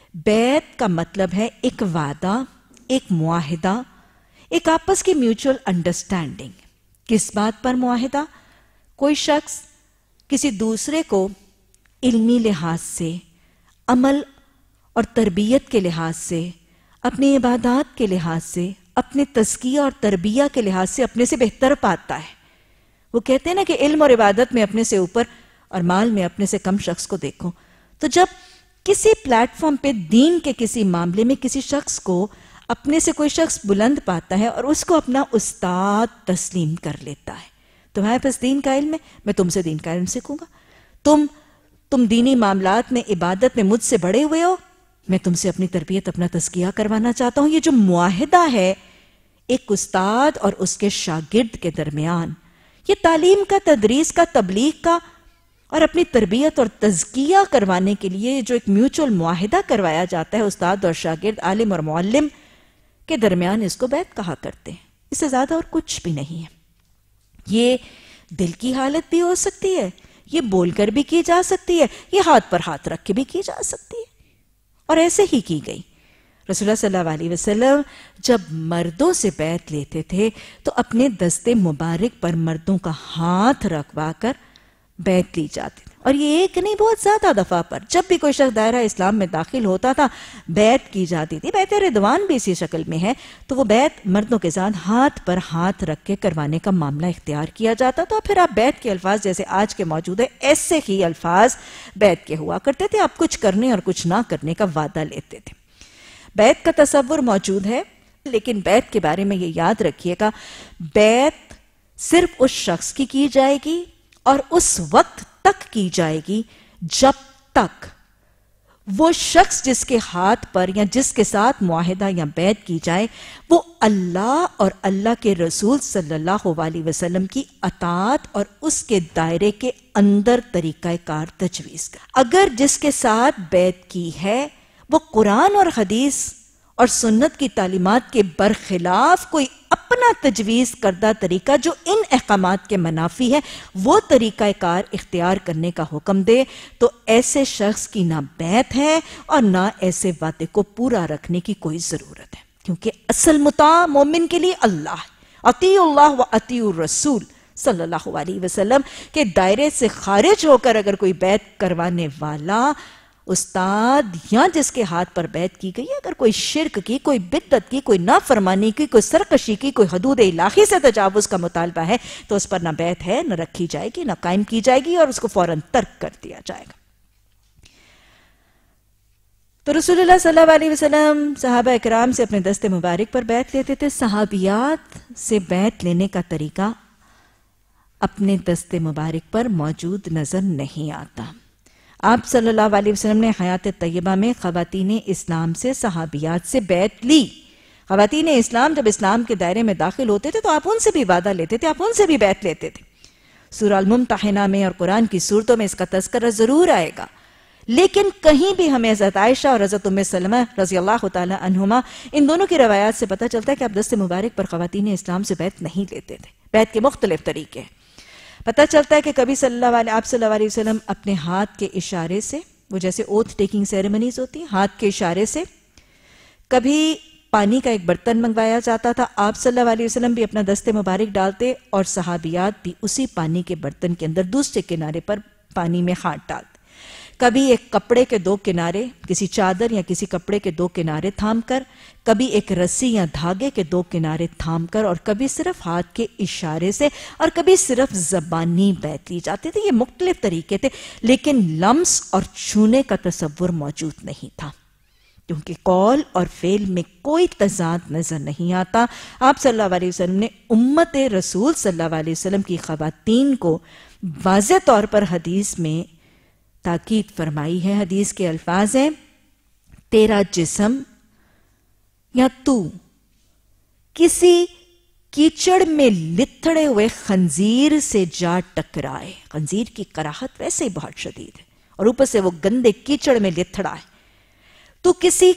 بیعت کا مطلب ہے ایک وعدہ، ایک معاہدہ، ایک آپس کی میوچل انڈرسٹینڈنگ۔ کس بات پر معاہدہ؟ کوئی شخص کسی دوسرے کو علمی لحاظ سے، عمل اور تربیت کے لحاظ سے، اپنی عبادات کے لحاظ سے، اپنے تزکیہ اور تربیہ کے لحاظ سے اپنے سے بہتر پاتا ہے۔ وہ کہتے ہیں نا کہ علم اور عبادت میں اپنے سے اوپر اور مال میں اپنے سے کم شخص کو دیکھو۔ تو جب کسی پلیٹ فارم پہ دین کے کسی معاملے میں کسی شخص کو اپنے سے کوئی شخص بلند پاتا ہے اور اس کو اپنا استاد تسلیم کر لیتا ہے، تمہارے پاس دین کا علم ہے، میں تم سے دین کا علم سیکھوں گا، تم تم دینی معاملات میں عبادت میں مجھ سے بڑے ہوئے ہو، میں تم سے اپنی تربیت اپنا تزکیہ کروانا چاہتا ہوں۔ یہ جو معاہدہ ہے ایک استاد اور اس کے شاگرد کے درمیان، یہ تعلیم کا، تدریس کا، تبلیغ کا اور اپنی تربیت اور تزکیہ کروانے کے لیے جو ایک میوچل معاہدہ کروایا جاتا ہے استاد اور شاگرد، عالم اور معلم کے درمیان، اس کو بیعت کہا کرتے ہیں۔ اس سے زیادہ اور کچھ بھی نہیں ہے۔ یہ دل کی حالت بھی ہو سکتی ہے، یہ بول کر بھی کی جا سکتی ہے، یہ ہاتھ پر ہاتھ رکھ کے بھی کی جا سکتی ہے، اور ایسے ہی کی گئی۔ رسول اللہ صلی اللہ علیہ وسلم جب مردوں سے بیعت لیتے تھے تو اپنے دستے مبارک پر مردوں کا ہاتھ رکھوا کر بیعت لی جاتی تھی، اور یہ ایک نہیں بہت زیادہ دفعہ پر جب بھی کوئی شخص دائرہ اسلام میں داخل ہوتا تھا بیعت کی جاتی تھی۔ بیعت رضوان بھی اسی شکل میں ہے، تو وہ بیعت مردوں کے ساتھ ہاتھ پر ہاتھ رکھ کے کروانے کا معاملہ اختیار کیا جاتا، تو پھر آپ بیعت کے الفاظ جیسے آج کے موجود ہے ایسے ہی الفاظ بیعت کے ہوا کرتے تھے، آپ کچھ کرنے اور کچھ نہ کرنے کا وعدہ لیتے تھے۔ بیعت کا تصور موجود ہے، لیکن بیعت کے بارے میں یہ یاد رکھیے گا، بیعت صرف اس شخص کی کی جائے گی اور اس وقت تک کی جائے گی جب تک وہ شخص جس کے ہاتھ پر یا جس کے ساتھ معاہدہ یا بیعت کی جائے وہ اللہ اور اللہ کے رسول صلی اللہ علیہ وسلم کی اطاعت اور اس کے دائرے کے اندر طریقہ کار تجویز کر۔ اگر جس کے ساتھ بیعت کی ہے وہ قرآن اور حدیث اور سنت کی تعلیمات کے برخلاف کوئی اپنا تجویز کردہ طریقہ جو ان احکامات کے منافی ہے وہ طریقہ کار اختیار کرنے کا حکم دے، تو ایسے شخص کی نہ بیعت ہے اور نہ ایسے وعدے کو پورا رکھنے کی کوئی ضرورت ہے، کیونکہ اصل مطاع مومن کے لیے اللہ ہے۔ اطیعوا اللہ و اطیعوا الرسول صلی اللہ علیہ وسلم کے دائرے سے خارج ہو کر اگر کوئی بیعت کروانے والا استاد یا جس کے ہاتھ پر بیعت کی گئی، اگر کوئی شرک کی، کوئی بدعت کی، کوئی نافرمانی کی، کوئی سرکشی کی، کوئی حدود الہی سے تجاوز کا مطالبہ ہے، تو اس پر نہ بیعت ہے، نہ رکھی جائے گی، نہ قائم کی جائے گی، اور اس کو فوراً ترک کر دیا جائے گا۔ تو رسول اللہ صلی اللہ علیہ وسلم صحابہ اکرام سے اپنے دست مبارک پر بیعت لیتے تھے۔ صحابیات سے بیعت لینے کا طریقہ اپنے دست مبارک پر موجود نظر نہیں آتا۔ آپ صلی اللہ علیہ وسلم نے حیات طیبہ میں خواتین اسلام سے صحابیات سے بیعت لی۔ خواتین اسلام جب اسلام کے دائرے میں داخل ہوتے تھے تو آپ ان سے بھی وعدہ لیتے تھے، آپ ان سے بھی بیعت لیتے تھے۔ سورہ الممتحنہ میں اور قرآن کی سورتوں میں اس کا تذکرہ ضرور آئے گا، لیکن کہیں بھی ہمیں حضرت عائشہ اور حضرت ام سلمہ رضی اللہ تعالی عنہما ان دونوں کی روایات سے پتہ چلتا ہے کہ آپ دست مبارک پر خواتین اسلام سے بیعت نہیں لیتے تھے. بیعت کے مختلف طریقے ہیں. پتہ چلتا ہے کہ کبھی صلی اللہ علیہ آپ صلی اللہ علیہ وسلم اپنے ہاتھ کے اشارے سے، وہ جیسے اوتھ ٹیکنگ سیریمنیز ہوتی ہیں، ہاتھ کے اشارے سے، کبھی پانی کا ایک برتن منگوایا جاتا تھا، آپ صلی اللہ علیہ وسلم بھی اپنا دست مبارک ڈالتے اور صحابیات بھی اسی پانی کے برتن کے اندر دوسرے کنارے پر پانی میں ہاتھ ڈالتے. کبھی ایک کپڑے کے دو کنارے، کسی چادر یا کسی کپڑے کے دو کنارے تھام کر، کبھی ایک رسی یا دھاگے کے دو کنارے تھام کر، اور کبھی صرف ہاتھ کے اشارے سے، اور کبھی صرف زبانی بیعت لی جاتی تھی. یہ مختلف طریقے تھے، لیکن لمس اور چھونے کا تصور موجود نہیں تھا، کیونکہ قول اور فعل میں کوئی تضاد نظر نہیں آتا. آپ صلی اللہ علیہ وسلم نے امت رسول صلی اللہ علیہ وسلم کی خواتین کو واضح طور پر حدیث میں تاکید فرمائی ہے. حدیث کے الفاظ ہیں، تیرا جسم یا تو کسی کیچڑ میں لتھڑے ہوئے خنزیر سے جا ٹکرائے. خنزیر کی کراہت ویسے ہی بہت شدید ہے، اور اوپر سے وہ گندے کیچڑ میں لتھڑا ہے. تو کسی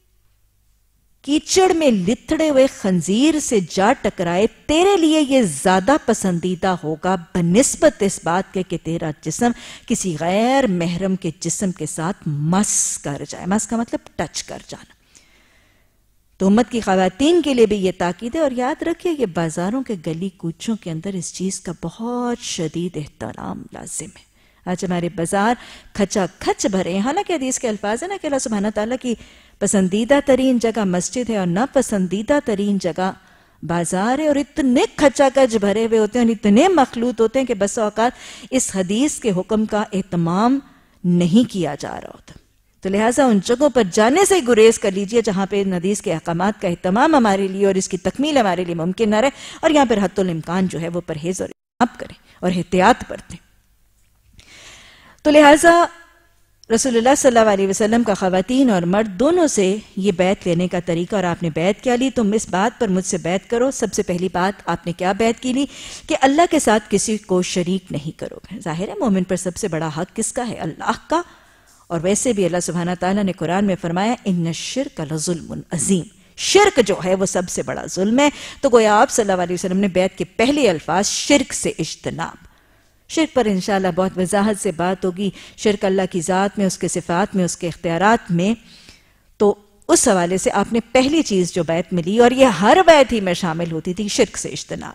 کیچڑ میں لتھڑے ہوئے خنزیر سے جا ٹکرائے، تیرے لیے یہ زیادہ پسندیدہ ہوگا بنسبت اس بات کے کہ تیرا جسم کسی غیر محرم کے جسم کے ساتھ مس کر جائے. مس کا مطلب ٹچ کر جانا. تو امت کی خواتین کے لیے بھی یہ تاکید ہے. اور یاد رکھیے یہ بازاروں کے گلی کوچوں کے اندر اس چیز کا بہت شدید احترام لازم ہے. آج ہمارے بازار کھچا کھچ بھرے ہیں. حالانکہ حدیث کے الفاظ ہیں نا کہ اللہ سبحانہ تعالیٰ کی پسندیدہ ترین جگہ مسجد ہے اور ناپسندیدہ ترین جگہ بازار ہے، اور اتنے کھچا کھچ بھرے ہوئے ہوتے ہیں اور اتنے مخلوط ہوتے ہیں کہ بس اوقات اس حدیث کے حکم کا اہتمام نہیں کیا جا رہا ہوتا. تو لہٰذا ان جگہوں پر جانے سے گریز کر لیجئے جہاں پہ ان حدیث کے احکامات کا اہتمام ہمارے لیے اور اس کی تکمیل ہمارے لیے ممکن نہ رہے، اور یہاں پر حتی الامکان جو ہے وہ پرہیز اور اجتناب کریں اور احتیاط برتیں. تو لہٰذا رسول اللہ صلی اللہ علیہ وسلم کا خواتین اور مرد دونوں سے یہ بیعت لینے کا طریقہ، اور آپ نے بیعت کیا لی، تم اس بات پر مجھ سے بیعت کرو. سب سے پہلی بات آپ نے کیا بیعت کی لی کہ اللہ کے ساتھ کسی کو شریک نہیں کرو گے. ظاہر ہے مومن پر سب سے بڑا حق کس کا ہے؟ اللہ کا. اور ویسے بھی اللہ سبحانہ تعالیٰ نے قرآن میں فرمایا ان الشرک لظلم عظیم. شرک جو ہے وہ سب سے بڑا ظلم ہے. تو گویا آپ صلی اللہ علیہ وسلم نے بیعت کے پہلے الفاظ شرک سے اجتناب. شرک پر انشاءاللہ بہت وضاحت سے بات ہوگی. شرک اللہ کی ذات میں، اس کے صفات میں، اس کے اختیارات میں. تو اس حوالے سے آپ نے پہلی چیز جو بیعت میں لی، اور یہ ہر بیعت ہی میں شامل ہوتی تھی، شرک سے اجتناب.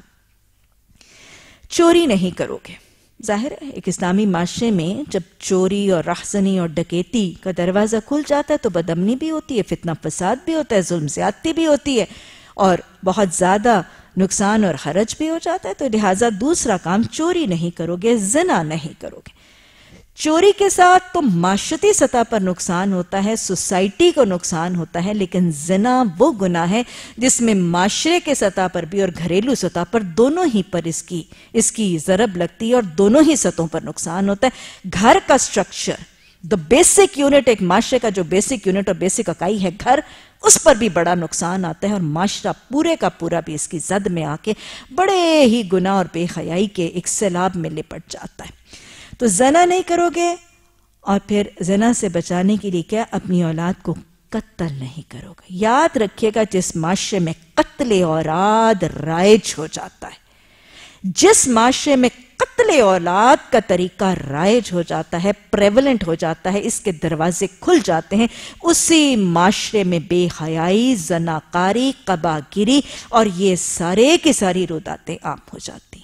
چوری نہیں کرو گے. ظاہر ہے ایک اسلامی معاشرے میں جب چوری اور رہزنی اور ڈکیتی کا دروازہ کھل جاتا ہے تو بدامنی بھی ہوتی ہے، فتنہ فساد بھی ہوتا ہے، ظلم زیادتی بھی ہوتی ہے، اور بہت زیادہ نقصان اور حرج بھی ہو جاتا ہے. تو لہٰذا دوسرا کام، چوری نہیں کرو گے، زنا نہیں کرو گے. چوری کے ساتھ تو معاشرتی سطح پر نقصان ہوتا ہے، سوسائٹی کو نقصان ہوتا ہے، لیکن زنا وہ گناہ ہے جس میں معاشرے کے سطح پر بھی اور گھریلو سطح پر دونوں ہی پر اس کی اس کی ضرب لگتی ہے اور دونوں ہی سطحوں پر نقصان ہوتا ہے. گھر کا سٹرکچر، دا بیسک یونٹ، ایک معاشرے کا جو بیسک یونٹ اور بیسک اکائی ہے گھر، اس پر بھی بڑا نقصان آتا ہے، اور معاشرہ پورے کا پورا بھی اس کی زد میں آ کے بڑے ہی گناہ اور بے حیائی کے ایک سیلاب میں لپٹ جاتا ہے. تو زنا نہیں کرو گے، اور پھر زنا سے بچانے کے لیے کیا؟ اپنی اولاد کو قتل نہیں کرو گے. یاد رکھیے گا جس معاشرے میں قتل اولاد رائج ہو جاتا ہے، جس معاشرے میں قتل اولاد کا طریقہ رائج ہو جاتا ہے، پریولنٹ ہو جاتا ہے، اس کے دروازے کھل جاتے ہیں، اسی معاشرے میں بے حیائی، زناکاری، قباگیری اور یہ سارے کی ساری روداتیں عام ہو جاتی ہیں.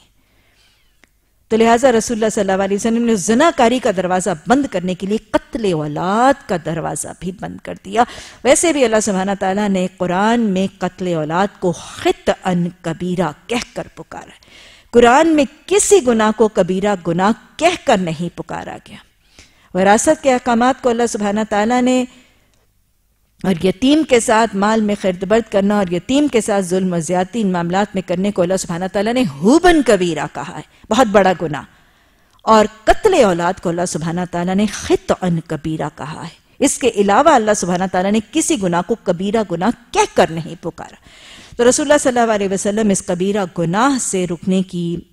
تو لہٰذا رسول اللہ صلی اللہ علیہ وسلم نے زناکاری کا دروازہ بند کرنے کے لیے قتل اولاد کا دروازہ بھی بند کر دیا. ویسے بھی اللہ سبحانہ تعالیٰ نے قرآن میں قتل اولاد کو خطأً کبیرہ کہہ کر پکارا ہے. قرآن میں کسی گناہ کو کبیرہ گناہ کہہ کر نہیں پکارا گیا. وراثت کے احکامات کو اللہ سبحانہ تعالیٰ نے، اور یتیم کے ساتھ مال میں خرد برد کرنا اور یتیم کے ساتھ ظلم و زیادتی ان معاملات میں کرنے کو اللہ سبحانہ تعالیٰ نے ہوبن کبیرہ کہا ہے، بہت بڑا گناہ. اور قتل اولاد کو اللہ سبحانہ تعالیٰ نے خطأً کبیرہ کہا ہے. اس کے علاوہ اللہ سبحانہ تعالیٰ نے کسی گناہ کو کبیرہ گناہ کہہ کر نہیں پکارا. تو رسول اللہ صلی اللہ علیہ وسلم اس کبیرہ گناہ سے رکنے کی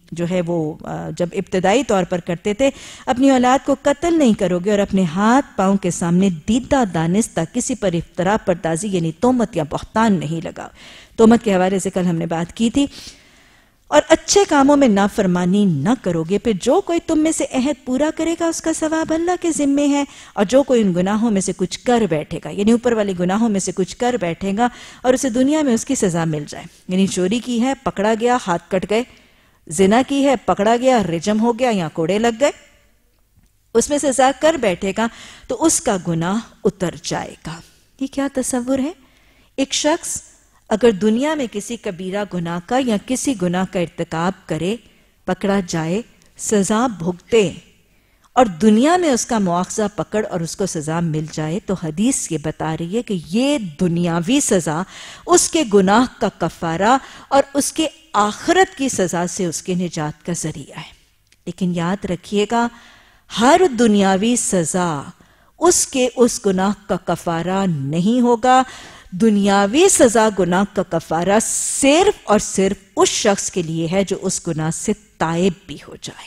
جو ہے وہ جب ابتدائی طور پر کرتے تھے، اپنی اولاد کو قتل نہیں کرو گے اور اپنے ہاتھ پاؤں کے سامنے دیدہ دانستہ کسی پر افتراء پردازی یعنی تہمت یا بہتان نہیں لگاؤ۔ تہمت کے حوالے سے کل ہم نے بات کی تھی۔ اور اچھے کاموں میں نافرمانی نہ کرو گے، پھر جو کوئی تم میں سے عہد پورا کرے گا اس کا ثواب اللہ کے ذمے ہے، اور جو کوئی ان گناہوں میں سے کچھ کر بیٹھے گا یعنی اوپر والے گناہوں میں سے کچھ کر بیٹھے گا اور اسے دنیا میں اس کی سزا مل جائے، یعنی چوری کی ہے پکڑا گیا ہاتھ کٹ گئے، زنا کی ہے پکڑا گیا رجم ہو گیا یا کوڑے لگ گئے، اس میں سزا کر بیٹھے گا تو اس کا گناہ اتر جائے گا۔ یہ کیا تصور ہے؟ ایک شخص اگر دنیا میں کسی کبیرہ گناہ کا یا کسی گناہ کا ارتکاب کرے، پکڑا جائے، سزا بھگتے اور دنیا میں اس کا مواخذہ پکڑ اور اس کو سزا مل جائے، تو حدیث یہ بتا رہی ہے کہ یہ دنیاوی سزا اس کے گناہ کا کفارہ اور اس کے آخرت کی سزا سے اس کے نجات کا ذریعہ ہے۔ لیکن یاد رکھیے گا، ہر دنیاوی سزا اس کے اس گناہ کا کفارہ نہیں ہوگا۔ دنیاوی سزا گناہ کا کفارہ صرف اور صرف اس شخص کے لیے ہے جو اس گناہ سے تائب بھی ہو جائے۔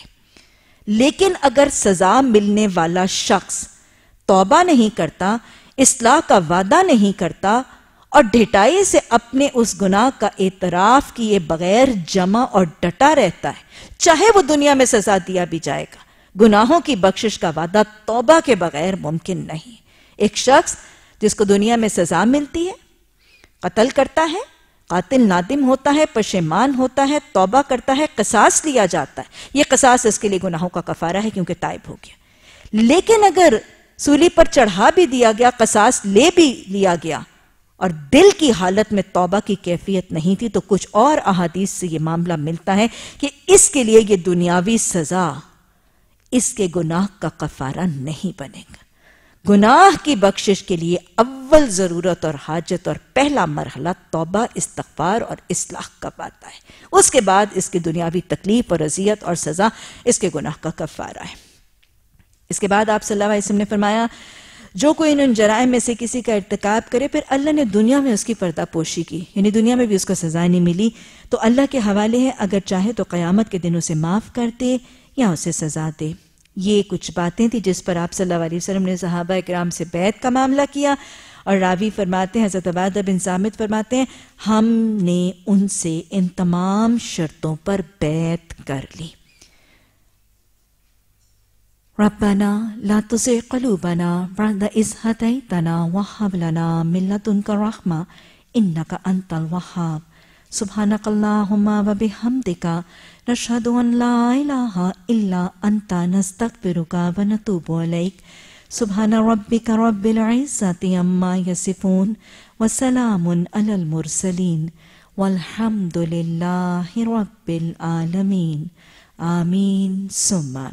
لیکن اگر سزا ملنے والا شخص توبہ نہیں کرتا، اصلاح کا وعدہ نہیں کرتا اور ڈھٹائی سے اپنے اس گناہ کا اعتراف کیے بغیر جمع اور ڈٹا رہتا ہے، چاہے وہ دنیا میں سزا دیا بھی جائے گا، گناہوں کی بخشش کا وعدہ توبہ کے بغیر ممکن نہیں۔ ایک شخص جس کو دنیا میں سزا ملتی ہے، قتل کرتا ہے، قاتل نادم ہوتا ہے، پشیمان ہوتا ہے، توبہ کرتا ہے، قصاص لیا جاتا ہے، یہ قصاص اس کے لیے گناہوں کا کفارہ ہے کیونکہ تائب ہو گیا۔ لیکن اگر سولی پر چڑھا بھی دیا گیا، قصاص لے بھی لیا گیا اور دل کی حالت میں توبہ کی کیفیت نہیں تھی، تو کچھ اور احادیث سے یہ معاملہ ملتا ہے کہ اس کے لیے یہ دنیاوی سزا اس کے گناہ کا کفارہ نہیں بنے گا۔ گناہ کی بخشش کے لیے اول ضرورت اور حاجت اور پہلا مرحلہ توبہ، استغفار اور اصلاح کا پاتا ہے، اس کے بعد اس کی دنیاوی تکلیف اور اذیت اور سزا اس کے گناہ کا کفارہ ہے۔ اس کے بعد آپ صلی اللہ علیہ وسلم نے فرمایا، جو کوئی ان جرائم میں سے کسی کا ارتکاب کرے، پھر اللہ نے دنیا میں اس کی پردہ پوشی کی، یعنی دنیا میں بھی اس کو سزا نہیں ملی، تو اللہ کے حوالے ہے، اگر چاہے تو قیامت کے دن اسے معاف کر دے یا اسے سزا دے۔ یہ کچھ باتیں تھی جس پر آپ صلی اللہ علیہ وسلم نے صحابہ کرام سے بیعت کا معاملہ کیا، اور راوی فرماتے ہیں، حضرت عبادہ بن صامت فرماتے ہیں، ہم نے ان سے ان تمام شرطوں پر بیعت کر لی۔ ربنا لا تزغ قلوبنا بعد إذ هديتنا وهب لنا من لدنك رحمة إنك أنت الوهاب سبحانك اللهم وبحمدك نشهد أن لا إله إلا أنت نستغفرك ونتوب إليك سبحان ربك رب العزة عما يصفون وسلام على المرسلين والحمد لله رب العالمين آمين ثم